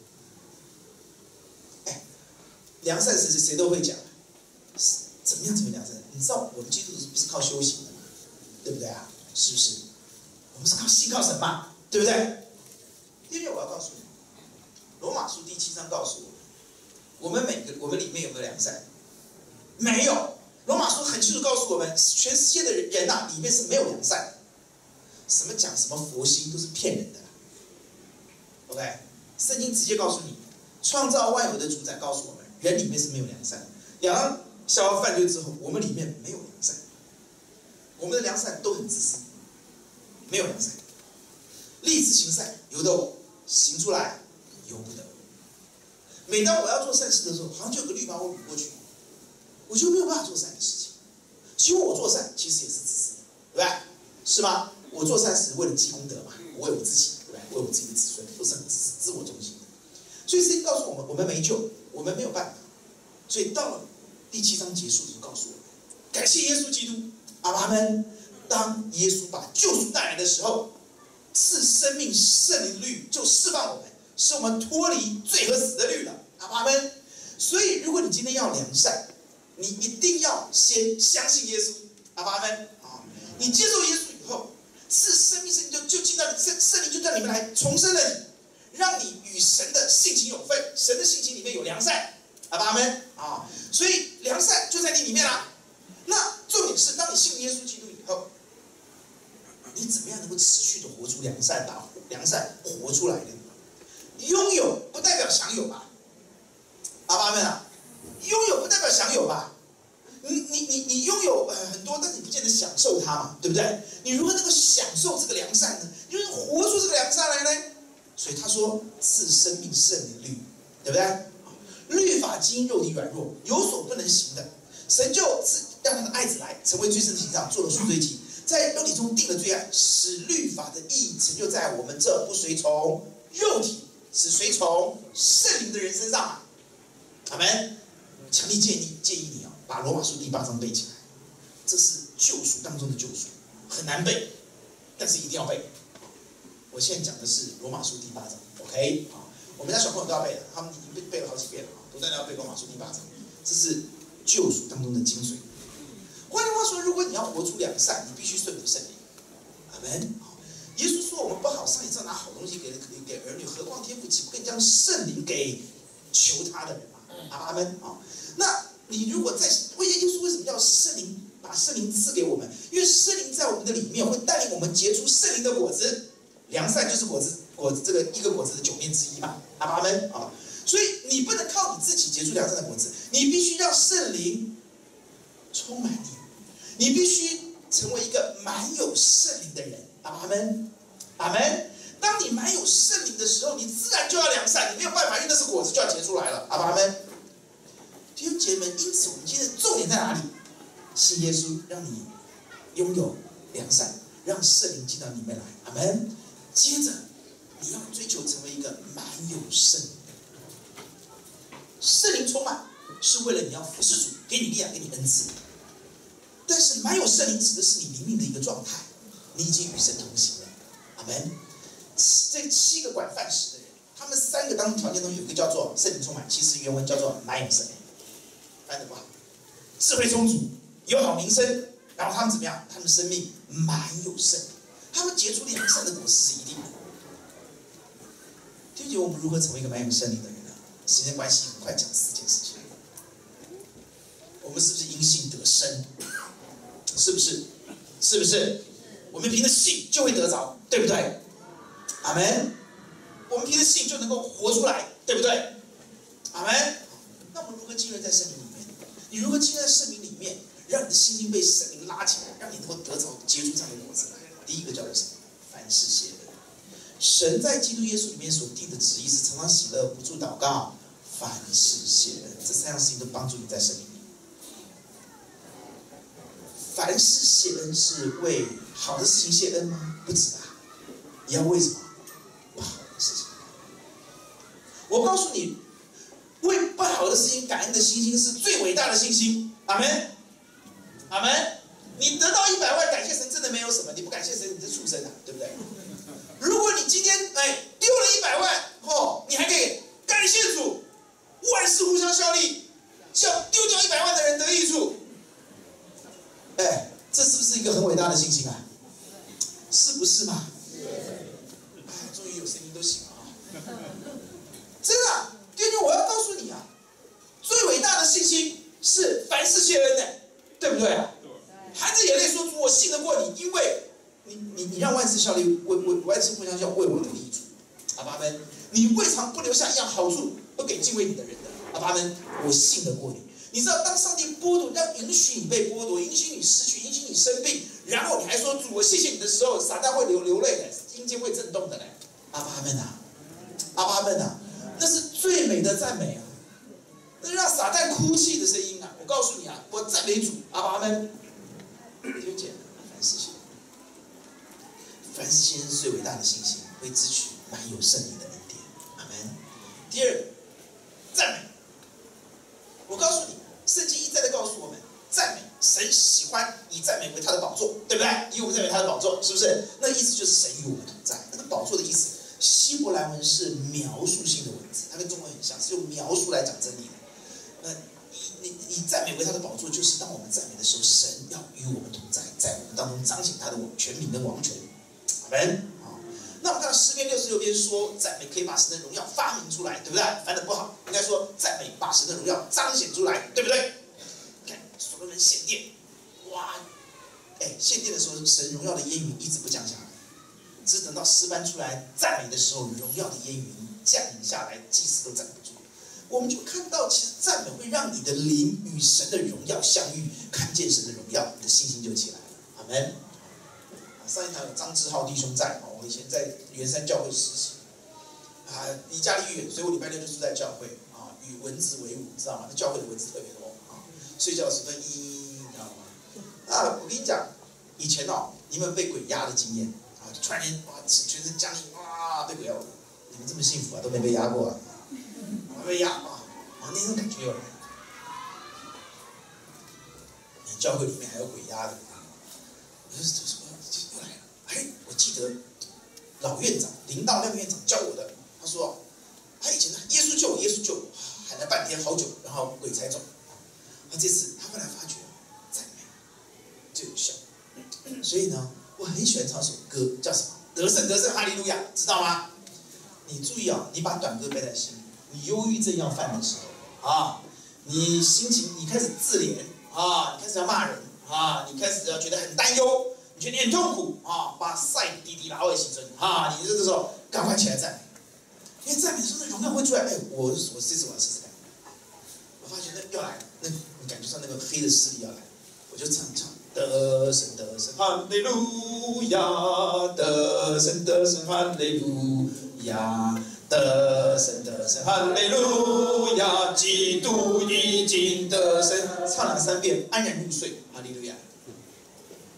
B: 哎，良善是谁都会讲。怎么样成为良善？你知道我们基督徒不是靠修行的嘛，对不对啊？是不是？我们是靠信靠神嘛，对不对？因为我要告诉你，罗马书第七章告诉我们，我们每个我们里面有没有良善？没有。罗马书很清楚告诉我们，全世界的人呐、啊，里面是没有良善。什么讲什么佛心都是骗人的啦。OK， 圣经直接告诉你，创造万有的主宰告诉我们，人里面是没有良善的。亚当消化犯罪之后，我们里面没有良善，我们的良善都很自私，没有良善。立志行善，由得我；行出来，由不得我。每当我要做善事的时候，好像就有个律把我捋过去，我就没有办法做善的事情。其实我做善，其实也是自私的，对吧？是吗？我做善是为了积功德嘛，我为我自己，对吧？为我自己的子孙，不是很自自我中心的。所以圣经告诉我们，我们没救，我们没有办法。所以到了第七章结束的时候，告诉我们，感谢耶稣基督，阿爸们。当耶稣把救赎带来的时候，赐生命圣灵的律就释放我们，使我们脱离罪和死的律了，阿爸们。所以，如果你今天要良善，你一定要先相信耶稣，阿爸们啊！你接受耶稣以后，赐生命圣灵就就进到你圣圣灵就到你们来重生了你，让你与神的性情有份，神的性情里面有良善。阿爸们啊，所以良善就在你里面啦。那重点是，当你信耶稣基督以后，你怎么样能够持续的活出良善，把良善活出来呢？拥有不代表享有吧，阿爸们啊，拥有不代表享有吧？你你你你拥有很多，但你不见得享受它嘛，对不对？你如何能够享受这个良善呢？你如何活出这个良善来呢？所以他说赐生命圣灵律，对不对？律法基因肉体软弱，有所不能行的，神就让他的爱子来，成为罪身的形状，做了赎罪祭，在肉体中定了罪案，使律法的意义成就在我们这不随从肉体，只随从圣灵的人身上。阿们。强烈建议建议你啊，把罗马书第八章背起来，这是救赎当中的救赎，很难背，但是一定要背。我现在讲的是罗马书第八章 ，OK 啊。我们家小朋友都要背的，他们已经背背了好几遍了，不断的要背罗马书第八章，这是救赎当中的精髓。换句话说，如果你要活出良善，你必须顺服圣灵。阿门。耶稣说我们不好上一次拿好东西给给儿女，何况天父岂不更将圣灵给求他的人吗？阿门啊！那你如果在为耶稣为什么要圣灵把圣灵赐给我们？因为圣灵在我们的里面会带领我们结出圣灵的果子，良善就是果子。果子这个一个果子的九面之一嘛，阿爸们啊，所以你不能靠你自己结出良善的果子，你必须让圣灵充满你，你必须成为一个满有圣灵的人，阿爸们，阿门。当你满有圣灵的时候，你自然就要良善，你没有办法，因为那是果子就要结出来了，阿爸们。弟兄姐妹们，因此我们今天的重点在哪里？信耶稣，让你拥有良善，让圣灵进到里面来。阿门。接着，你要追求成为一个满有圣灵的人。圣灵充满是为了你要服侍主，给你力量，给你恩赐。但是满有圣灵指的是你灵命的一个状态，你已经与神同行了。阿门。这七个管饭食的人，他们三个当中条件中有一个叫做圣灵充满，其实原文叫做满有圣灵，翻得不好。智慧充足，有好名声，然后他们怎么样？他们生命满有圣灵，他们结出良善的果实是一定的。弟兄姐妹，我们如何成为一个满有圣灵的人呢？时间关系，很快讲四件事情。我们是不是因信得生？是不是？是不是？我们凭着信就会得着，对不对？阿门。我们凭着信就能够活出来，对不对？阿门。那我们如何浸润在圣灵里面？你如何浸润在圣灵里面，让你的心灵被圣灵拉起来，让你能够得着结出这样的果子来？第一个叫做什么？凡事谢恩。神在基督耶稣里面所定的旨意是常常喜乐，不住祷告，凡事谢恩。这三样事情都帮助你在圣灵里。凡事谢恩是为好的事情谢恩吗？不止吧。你要为什么？不好的事情。我告诉你，为不好的事情感恩的信心是最伟大的信心。阿门，阿门。你得到一百万，感谢神真的没有什么，你不感谢神，你是畜生啊，对不对？如果你今天哎丢了一百万，哦，你还可以感谢主，万事互相效力，向丢掉一百万的人得益处。哎，这是不是一个很伟大的信心啊？是不是嘛？哎，终于有声音都醒了啊！真的、啊，弟兄，我要告诉你啊，最伟大的信心是凡事谢恩的，对不对啊？含着眼泪说：“主，我信得过你，因为你你你让万事效力，为为万事互相效，为我得益处。”阿爸们，你未尝不留下一样好处不给敬畏你的人的。阿爸们，我信得过你。你知道，当上帝剥夺，要允许你被剥夺，允许你失去，允许你生病，然后你还说主我谢谢你的时候，撒旦会流流泪的，阴间会震动的嘞。阿爸们啊，阿爸们啊，那是最美的赞美啊，那是让撒旦哭泣的声音啊！我告诉你啊，我赞美主，阿爸们，就简单，凡事谢恩，凡事谢恩是最伟大的信心，会支取满有圣灵的恩典。阿门。第二，赞美。我告诉你，圣经一再的告诉我们，赞美神喜欢以赞美为他的宝座，对不对？以我们赞美他的宝座，是不是？那意思就是神与我们同在。那个宝座的意思，希伯来文是描述性的文字，它跟中文很像，是用描述来讲真理的。呃，以以以赞美为他的宝座，就是当我们赞美的时候，神要与我们同在，在我们当中彰显他的全名跟王权。阿门。那我们看到诗篇六十六篇说，赞美可以把神的荣耀发明出来，对不对？翻得不好，应该说赞美把神的荣耀彰显出来，对不对？你看所罗门献殿，哇，哎，献殿的时候，神荣耀的烟云一直不降下来，只等到诗班出来赞美的时候，荣耀的烟云降临下来，祭司都站不住。我们就看到，其实赞美会让你的灵与神的荣耀相遇，看见神的荣耀，你的信心就起来了。阿门。上一堂有张志浩弟兄在，我以前在圆山教会实习，啊，离家里远，所以我礼拜六就住在教会啊，与蚊子为伍，知道吗？那教会的蚊子特别多啊，睡觉时分嘤嘤嘤，你知道吗？啊，我跟你讲，以前哦，你们被鬼压的经验啊，突然间哇，全身僵硬，哇，被鬼压，你们这么幸福啊，都没被压过啊，被压啊，啊，那种感觉有来，教会里面还有鬼压的，我说这什么？又来了，哎，我记得老院长林道亮院长教我的，他说，他以前呢，耶稣救我，耶稣救我，喊了半天好久，然后鬼才走。他这次他后来发觉赞美最有效，所以呢，我很喜欢唱首歌，叫什么？得胜得胜哈利路亚，知道吗？你注意啊，你把短歌背在心里，你忧郁症要犯的时候啊，你心情你开始自怜啊，你开始要骂人啊，你开始要觉得很担忧。你觉得你很痛苦啊，把赛滴滴拉回起身啊！你这个时候赶快起来赞美，因为赞美的时候那荣耀会出来。哎，我我这次我要试试看，我发觉那要来，那你感觉上那个黑的势力要来，我就唱唱得胜得胜哈利路亚，得胜得胜哈利路亚，得胜得胜哈利路亚，基督已经得胜，唱两三遍安然入睡，哈利路亚。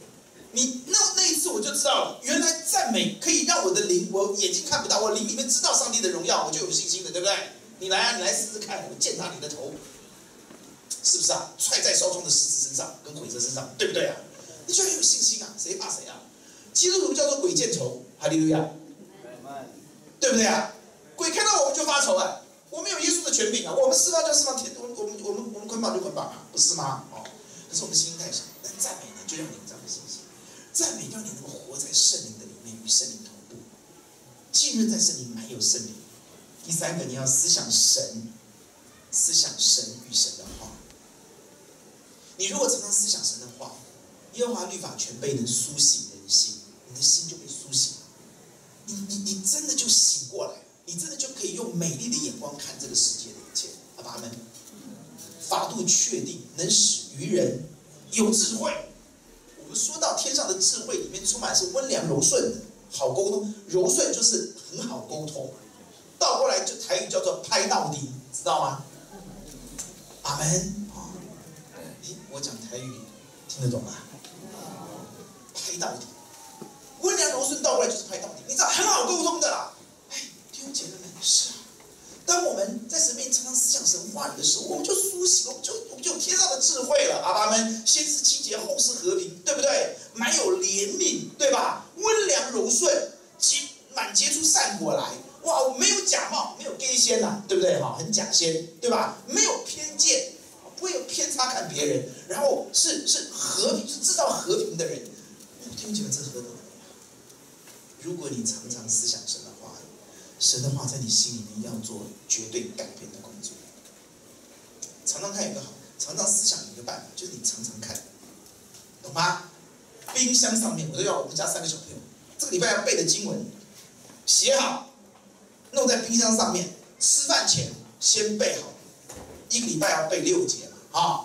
B: 你那那一次我就知道了，原来赞美可以让我的灵，我眼睛看不到，我灵里面知道上帝的荣耀，我就有信心了，对不对？你来啊，你来试试看，我践踏你的头，是不是啊？踹在烧中的狮子身上，跟鬼子身上，对不对啊？你就很有信心啊，谁怕谁啊？基督徒叫做鬼见愁，哈利路亚，对不对啊？鬼看到我们就发愁啊，我们有耶稣的权柄啊，我们释放就释放，天，我们我们我们我们捆绑就捆绑啊，不是吗？哦，可是我们心太小，但赞美呢，就让你有这样的信心，赞美让你能够活在圣灵的里面，与圣灵同步，浸润在圣灵，满有圣灵。第三个，你要思想神，思想神与神的话。你如果常常思想神的话，耶和华律法全备能苏醒人心，你的心就被苏醒了。你你你真的就醒过来，你真的就可以用美丽的眼光看这个世界的一切。阿爸们，法度确定，能使愚人有智慧。我们说到天上的智慧里面充满是温良柔顺的，好沟通。柔顺就是很好沟通，倒过来就台语叫做拍到底，知道吗？阿门。哦，我讲台语听得懂吗？拍到底，温良柔顺倒过来就是拍到底，你知道很好沟通的啦。哎，弟兄姐妹们，是啊。当我们在神面前常常思想神话语的时候，我们就苏醒，我们就我们就有天上的智慧了。阿爸们，先是清洁，后是和平，对不对？满有怜悯，对吧？温良柔顺，结满结出善果来。哇，我没有假冒，没有gay仙呐，对不对？哈，很假仙，对吧？没有偏见，不会有偏差看别人，然后是是和平，是制造和平的人。弟兄姐妹，这何等美啊！如果你常常思想神的话，神的话在你心里面要做绝对改变的工作。常常看有一个好，常常思想有一个办法，就是你常常看，懂吗？冰箱上面，我都要我们家三个小朋友，这个礼拜要背的经文，写好，弄在冰箱上面，吃饭前先背好，一个礼拜要背六节嘛，啊，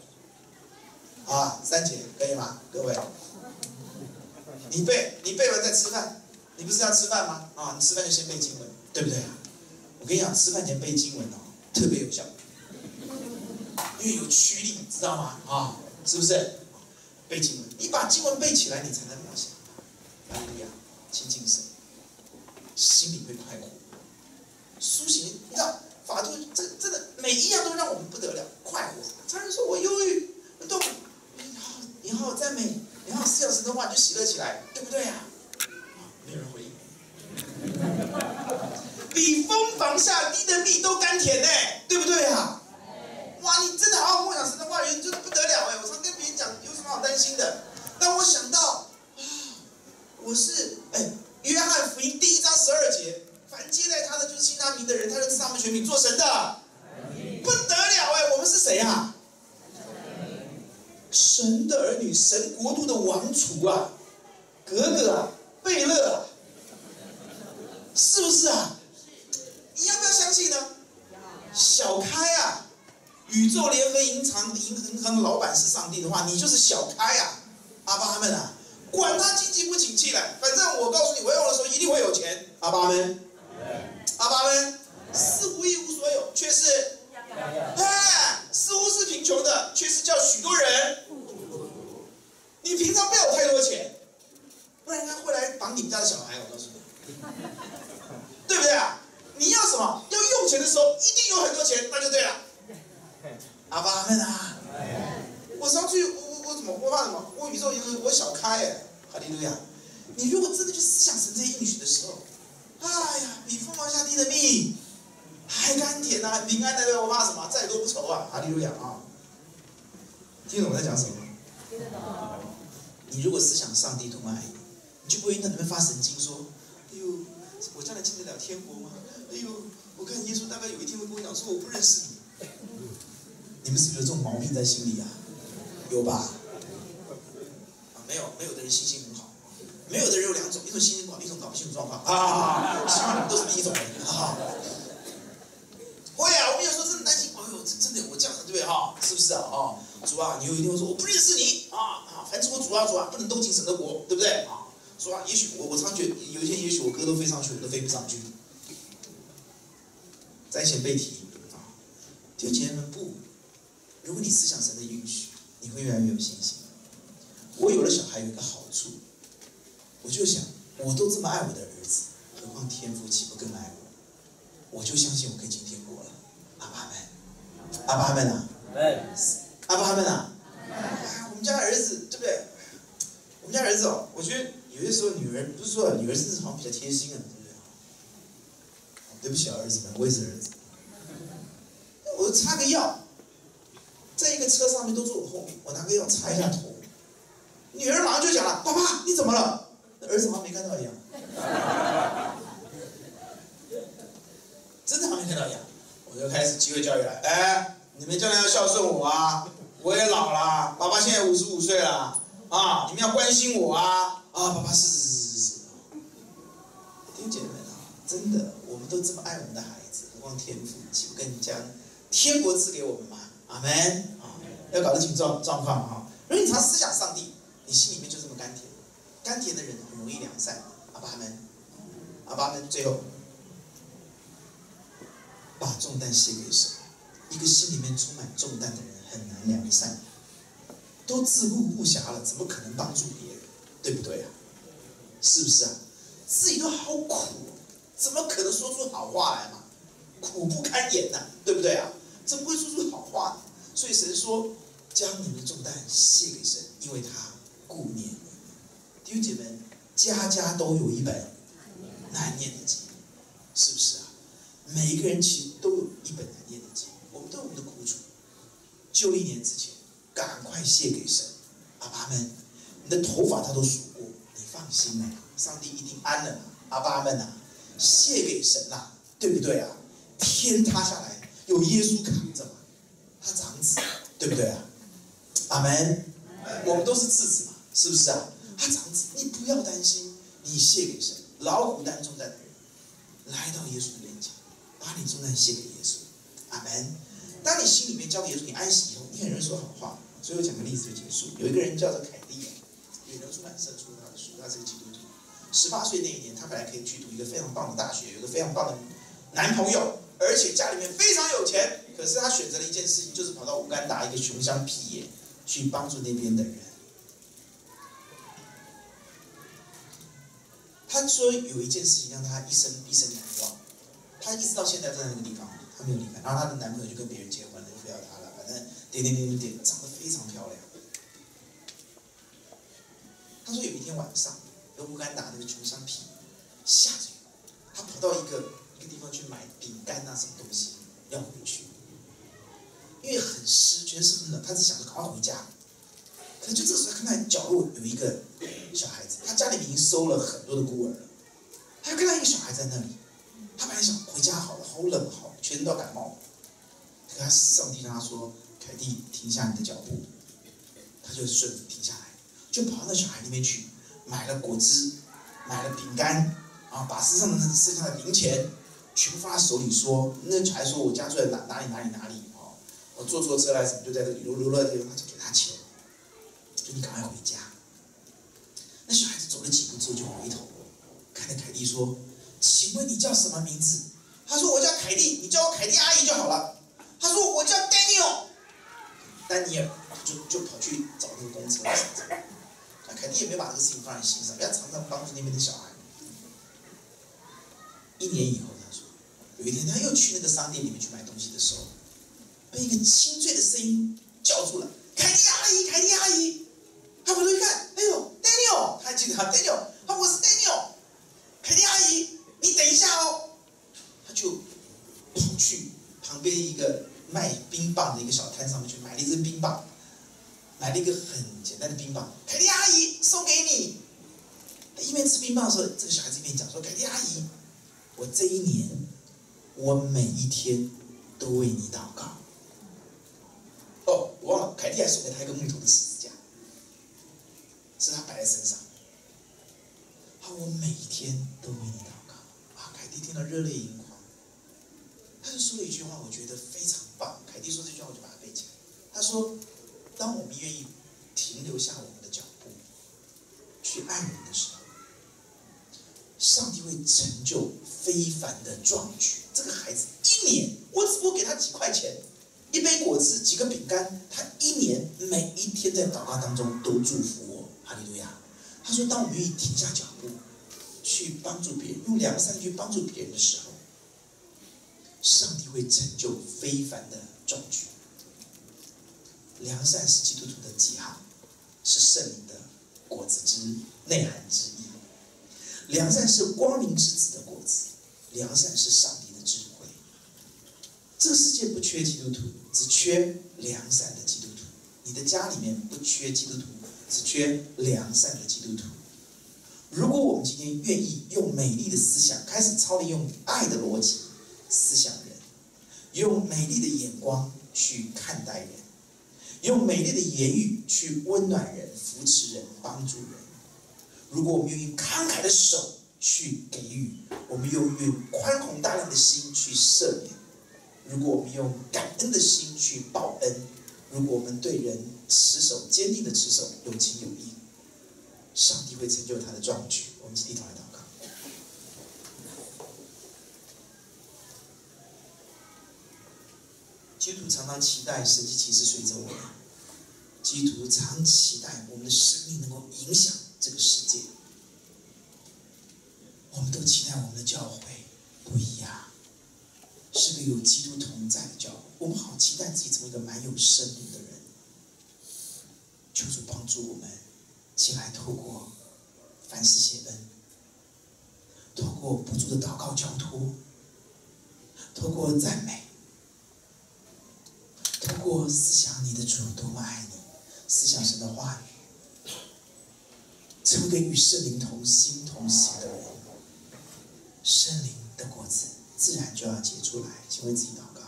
B: 啊，三节可以吗？各位，你背，你背完再吃饭。你不是要吃饭吗？啊，你吃饭就先背经文，对不对啊？我跟你讲，吃饭前背经文哦，特别有效，因为有驱力，知道吗？啊，是不是？背经文，你把经文背起来，你才能默想。哈利路亚，亲近神，心里会快活，苏醒。你知道，法度这真的每一样都让我们不得了，快活。常人说我忧郁，都你好好赞美，你好好思想神的话，就喜乐起来，对不对啊？没有人回应。比蜂房下滴的蜜都甘甜呢，对不对啊？哇，你真的好好默想神的话语，真的不得了哎！我常跟别人讲，有什么好担心的？但我想到，啊，我是哎，约翰福音第一章十二节，凡接待他的，就是信他名的人，他就是他们权柄做神的，不得了哎！我们是谁啊？神的儿女，神国度的王储啊，格格啊，贝勒啊，是不是啊？你要不要相信呢？小开啊，宇宙联合银行银行的老板是上帝的话，你就是小开啊，阿爸们啊，管他经济不景气了，反正我告诉你，我用的时候一定会有钱，阿爸们，阿爸们，似乎一无所有，却是，哎，似乎是贫穷的，却是叫许多人。你平常不要有太多钱，不然他会来绑你们家的小孩，我告诉你，对不对啊？你要什么？要用钱的时候，一定有很多钱，那就对了。阿爸们啊！我上去，我我我怎么？我怕什么？我宇宙银河我小开哎，哈利路亚！你如果真的去思想神这些应许的时候，哎呀，比蜂房下滴的蜜还甘甜呐、啊，平安的，我怕什么？再多不愁啊！哈利路亚啊！听懂我在讲什么？听得懂。你如果思想上帝同爱你，你就不会在那边发神经说：“哎呦，我将来进得了天国吗？哎呦，我看耶稣大概有一天会跟我讲说我不认识你。”你们是不是有这种毛病在心里啊？有吧？啊，没有，没有的人心情很好，没有的人有两种，一种心情不好，一种搞不清楚状况啊。希望你们都是第一种人啊。会啊，我们有时候真的担心，哎呦，真的我这样对不对哈？是不是啊？哦，主啊，你有一天会说我不认识你啊啊！凡是我主啊主啊，不能都进神的国，对不对啊？主啊，也许我我常觉得有一天，也许我哥都飞上去，我都飞不上去。在前被提啊，弟兄姐妹们不，如果你思想神的允许，你会越来越有信心。我有了小孩有一个好处， 处。我就想，我都这么爱我的儿子，何况天父岂不更爱我？我就相信我可以进天国了。阿爸们，阿爸们啊，阿爸们啊，我们家儿子对不对？我们家儿子哦，我觉得有些时候女儿不是说女儿是好像比较贴心啊，对不对？对不起啊，儿子们，我也是儿子。我擦个药，在一个车上面都坐我后面，我拿个药擦一下头，女儿马上就讲了：“爸爸，你怎么了？”儿子好像没看到一样，真的好像没看到一样。我就开始机会教育了：“哎，你们将来要孝顺我啊！我也老了，爸爸现在五十五岁了啊！你们要关心我啊！啊，爸爸是是是是是。”弟兄姐妹们啊，真的，我们都这么爱我们的孩子，何况天父岂不更将天国赐给我们吗？阿门啊！要搞得清状状况啊！如果你常思想上帝，你心里面就这么甘甜。甘甜的人很容易良善。阿爸们，阿爸们，最后把重担卸给神。一个心里面充满重担的人很难良善，都自顾不暇了，怎么可能帮助别人？对不对啊？是不是啊？自己都好苦，怎么可能说出好话来嘛？苦不堪言呐、啊，对不对啊？怎么会说出好话呢？所以神说，将你们的重担卸给神，因为他顾念你。弟兄姐妹，家家都有一本难念的经，是不是啊？每一个人其实都有一本难念的经，我们都有我们的苦楚。就一年之前，赶快卸给神。阿爸们，你的头发他都数过，你放心啊，上帝一定安了。阿爸们啊，卸给神啊，对不对啊？天塌下来有耶稣扛着嘛，他长子，对不对啊？阿门。我们都是次子嘛，是不是啊？他长子，你不要担心，你卸给神，劳苦担重担的人，来到耶稣的面前，把你重担卸给耶稣。阿门。当你心里面交给耶稣，你安息以后，你很容易说好话。所以我讲个例子就结束。有一个人叫做凯利，远流出版社出了他的书，他是个基督徒。十八岁那一年，他本来可以去读一个非常棒的大学，有一个非常棒的男朋友，而且家里面非常有钱。可是他选择了一件事情，就是跑到乌干达一个穷乡僻野去帮助那边的人。他说有一件事情让他一生毕生难忘，他一直到现在都在那个地方，他没有离开。然后他的男朋友就跟别人结婚了，就不要他了，反正点点点点点，长得非常漂亮。他说有一天晚上，在乌干达那个穷乡僻野，下着雨，他跑到一个一个地方去买饼干啊什么东西要回去，因为很湿，全身很冷，他只想着赶快回家。可就这时候看到角落有一个小孩子，他家里已经收了很多的孤儿了，他就看到一个小孩在那里，他本来想回家好了，好冷好，全身都要感冒。可他上帝让他说：“凯蒂，停下你的脚步。”他就顺服停下来，就跑到那小孩那边去，买了果汁，买了饼干，然后把身上的那剩下的零钱全部放在手里，说：“那小孩说我家住在哪哪里哪里哪里哦，我坐错车来什么就在这里流流落的地方，他就给他钱。”就你赶快回家。那小孩子走了几步之后就回头看着凯蒂说：“请问你叫什么名字？”他说：“我叫凯蒂，你叫我凯蒂阿姨就好了。”他说：“我叫 Daniel。”丹尼尔就就跑去找那个公车的先生。那凯蒂也没把这个事情放在心上，要常常帮助那边的小孩。一年以后，他说有一天他又去那个商店里面去买东西的时候，被一个清脆的声音叫住了：“凯蒂阿姨，凯蒂阿姨！”他回头一看，哎呦 ，Daniel， 他还记得他 Daniel， 他我是 Daniel， 凯蒂阿姨，你等一下哦。他就跑去旁边一个卖冰棒的一个小摊上面去买了一支冰棒，买了一个很简单的冰棒，凯蒂阿姨送给你。他一边吃冰棒的时候，这个小孩子一边讲说：“凯蒂阿姨，我这一年，我每一天都为你祷告。”哦，我忘了，凯蒂还送给他一个木头的十字架。是他摆在身上。好，我每一天都为你祷告。啊，凯蒂听到热泪盈眶。他就说了一句话，我觉得非常棒。凯蒂说这句话，我就把它背起来。他说：“当我们愿意停留下我们的脚步，去爱人的时候，上帝会成就非凡的壮举。”这个孩子一年，我只不过给他几块钱，一杯果汁，几个饼干，他一年每一天在祷告当中都祝福我。哈利路亚！ 他说，当我们愿意停下脚步，去帮助别人，用良善去帮助别人的时候，上帝会成就非凡的壮举。良善是基督徒的记号，是圣灵的果子之内涵之一。良善是光明之子的果子，良善是上帝的智慧。这个世界不缺基督徒，只缺良善的基督徒。你的家里面不缺基督徒，只缺良善的基督徒。如果我们今天愿意用美丽的思想开始操练，用爱的逻辑思想人，用美丽的眼光去看待人，用美丽的言语去温暖人、扶持人、帮助人。如果我们愿意慷慨的手去给予，我们用用宽宏大量的心去赦免，如果我们用感恩的心去报恩，如果我们对人持守坚定的持守，有情有义，上帝会成就他的壮举。我们一起低头来祷告。基督徒常常期待神迹奇事随着我们，基督徒常期待我们的生命能够影响这个世界。我们都期待我们的教会不一样，是个有基督同在的教会。我们好期待自己成为一个蛮有生命的人。求主帮助我们，起来透过凡事谢恩，透过不住的祷告交托，透过赞美，透过思想你的主多么爱你，思想神的话语，成为一个与圣灵同心同行的人，圣灵的果子自然就要结出来。请为自己祷告。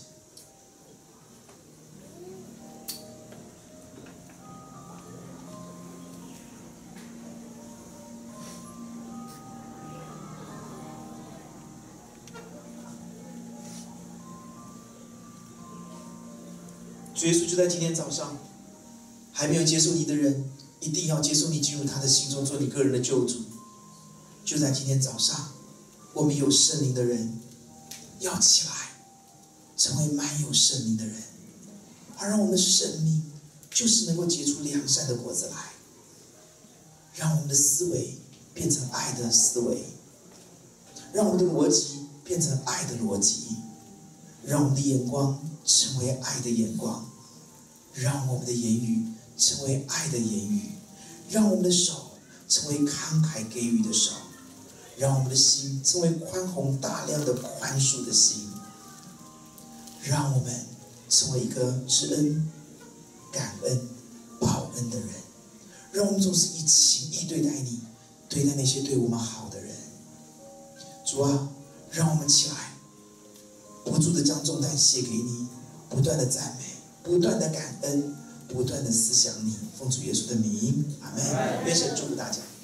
B: 主耶稣就在今天早上，还没有接受你的人，一定要接受你进入他的心中，做你个人的救主。就在今天早上，我们有圣灵的人要起来，成为满有圣灵的人，而让我们的生命就是能够结出良善的果子来，让我们的思维变成爱的思维，让我们的逻辑变成爱的逻辑，让我们的眼光成为爱的眼光，让我们的言语成为爱的言语，让我们的手成为慷慨给予的手，让我们的心成为宽宏大量的宽恕的心，让我们成为一个知恩、感恩、报恩的人，让我们总是以情义对待你，对待那些对我们好的人。主啊，让我们起来，不住的将重担卸给你，不断的赞美，不断的感恩，不断的思想你。奉主耶稣的名，阿们。愿神祝福大家。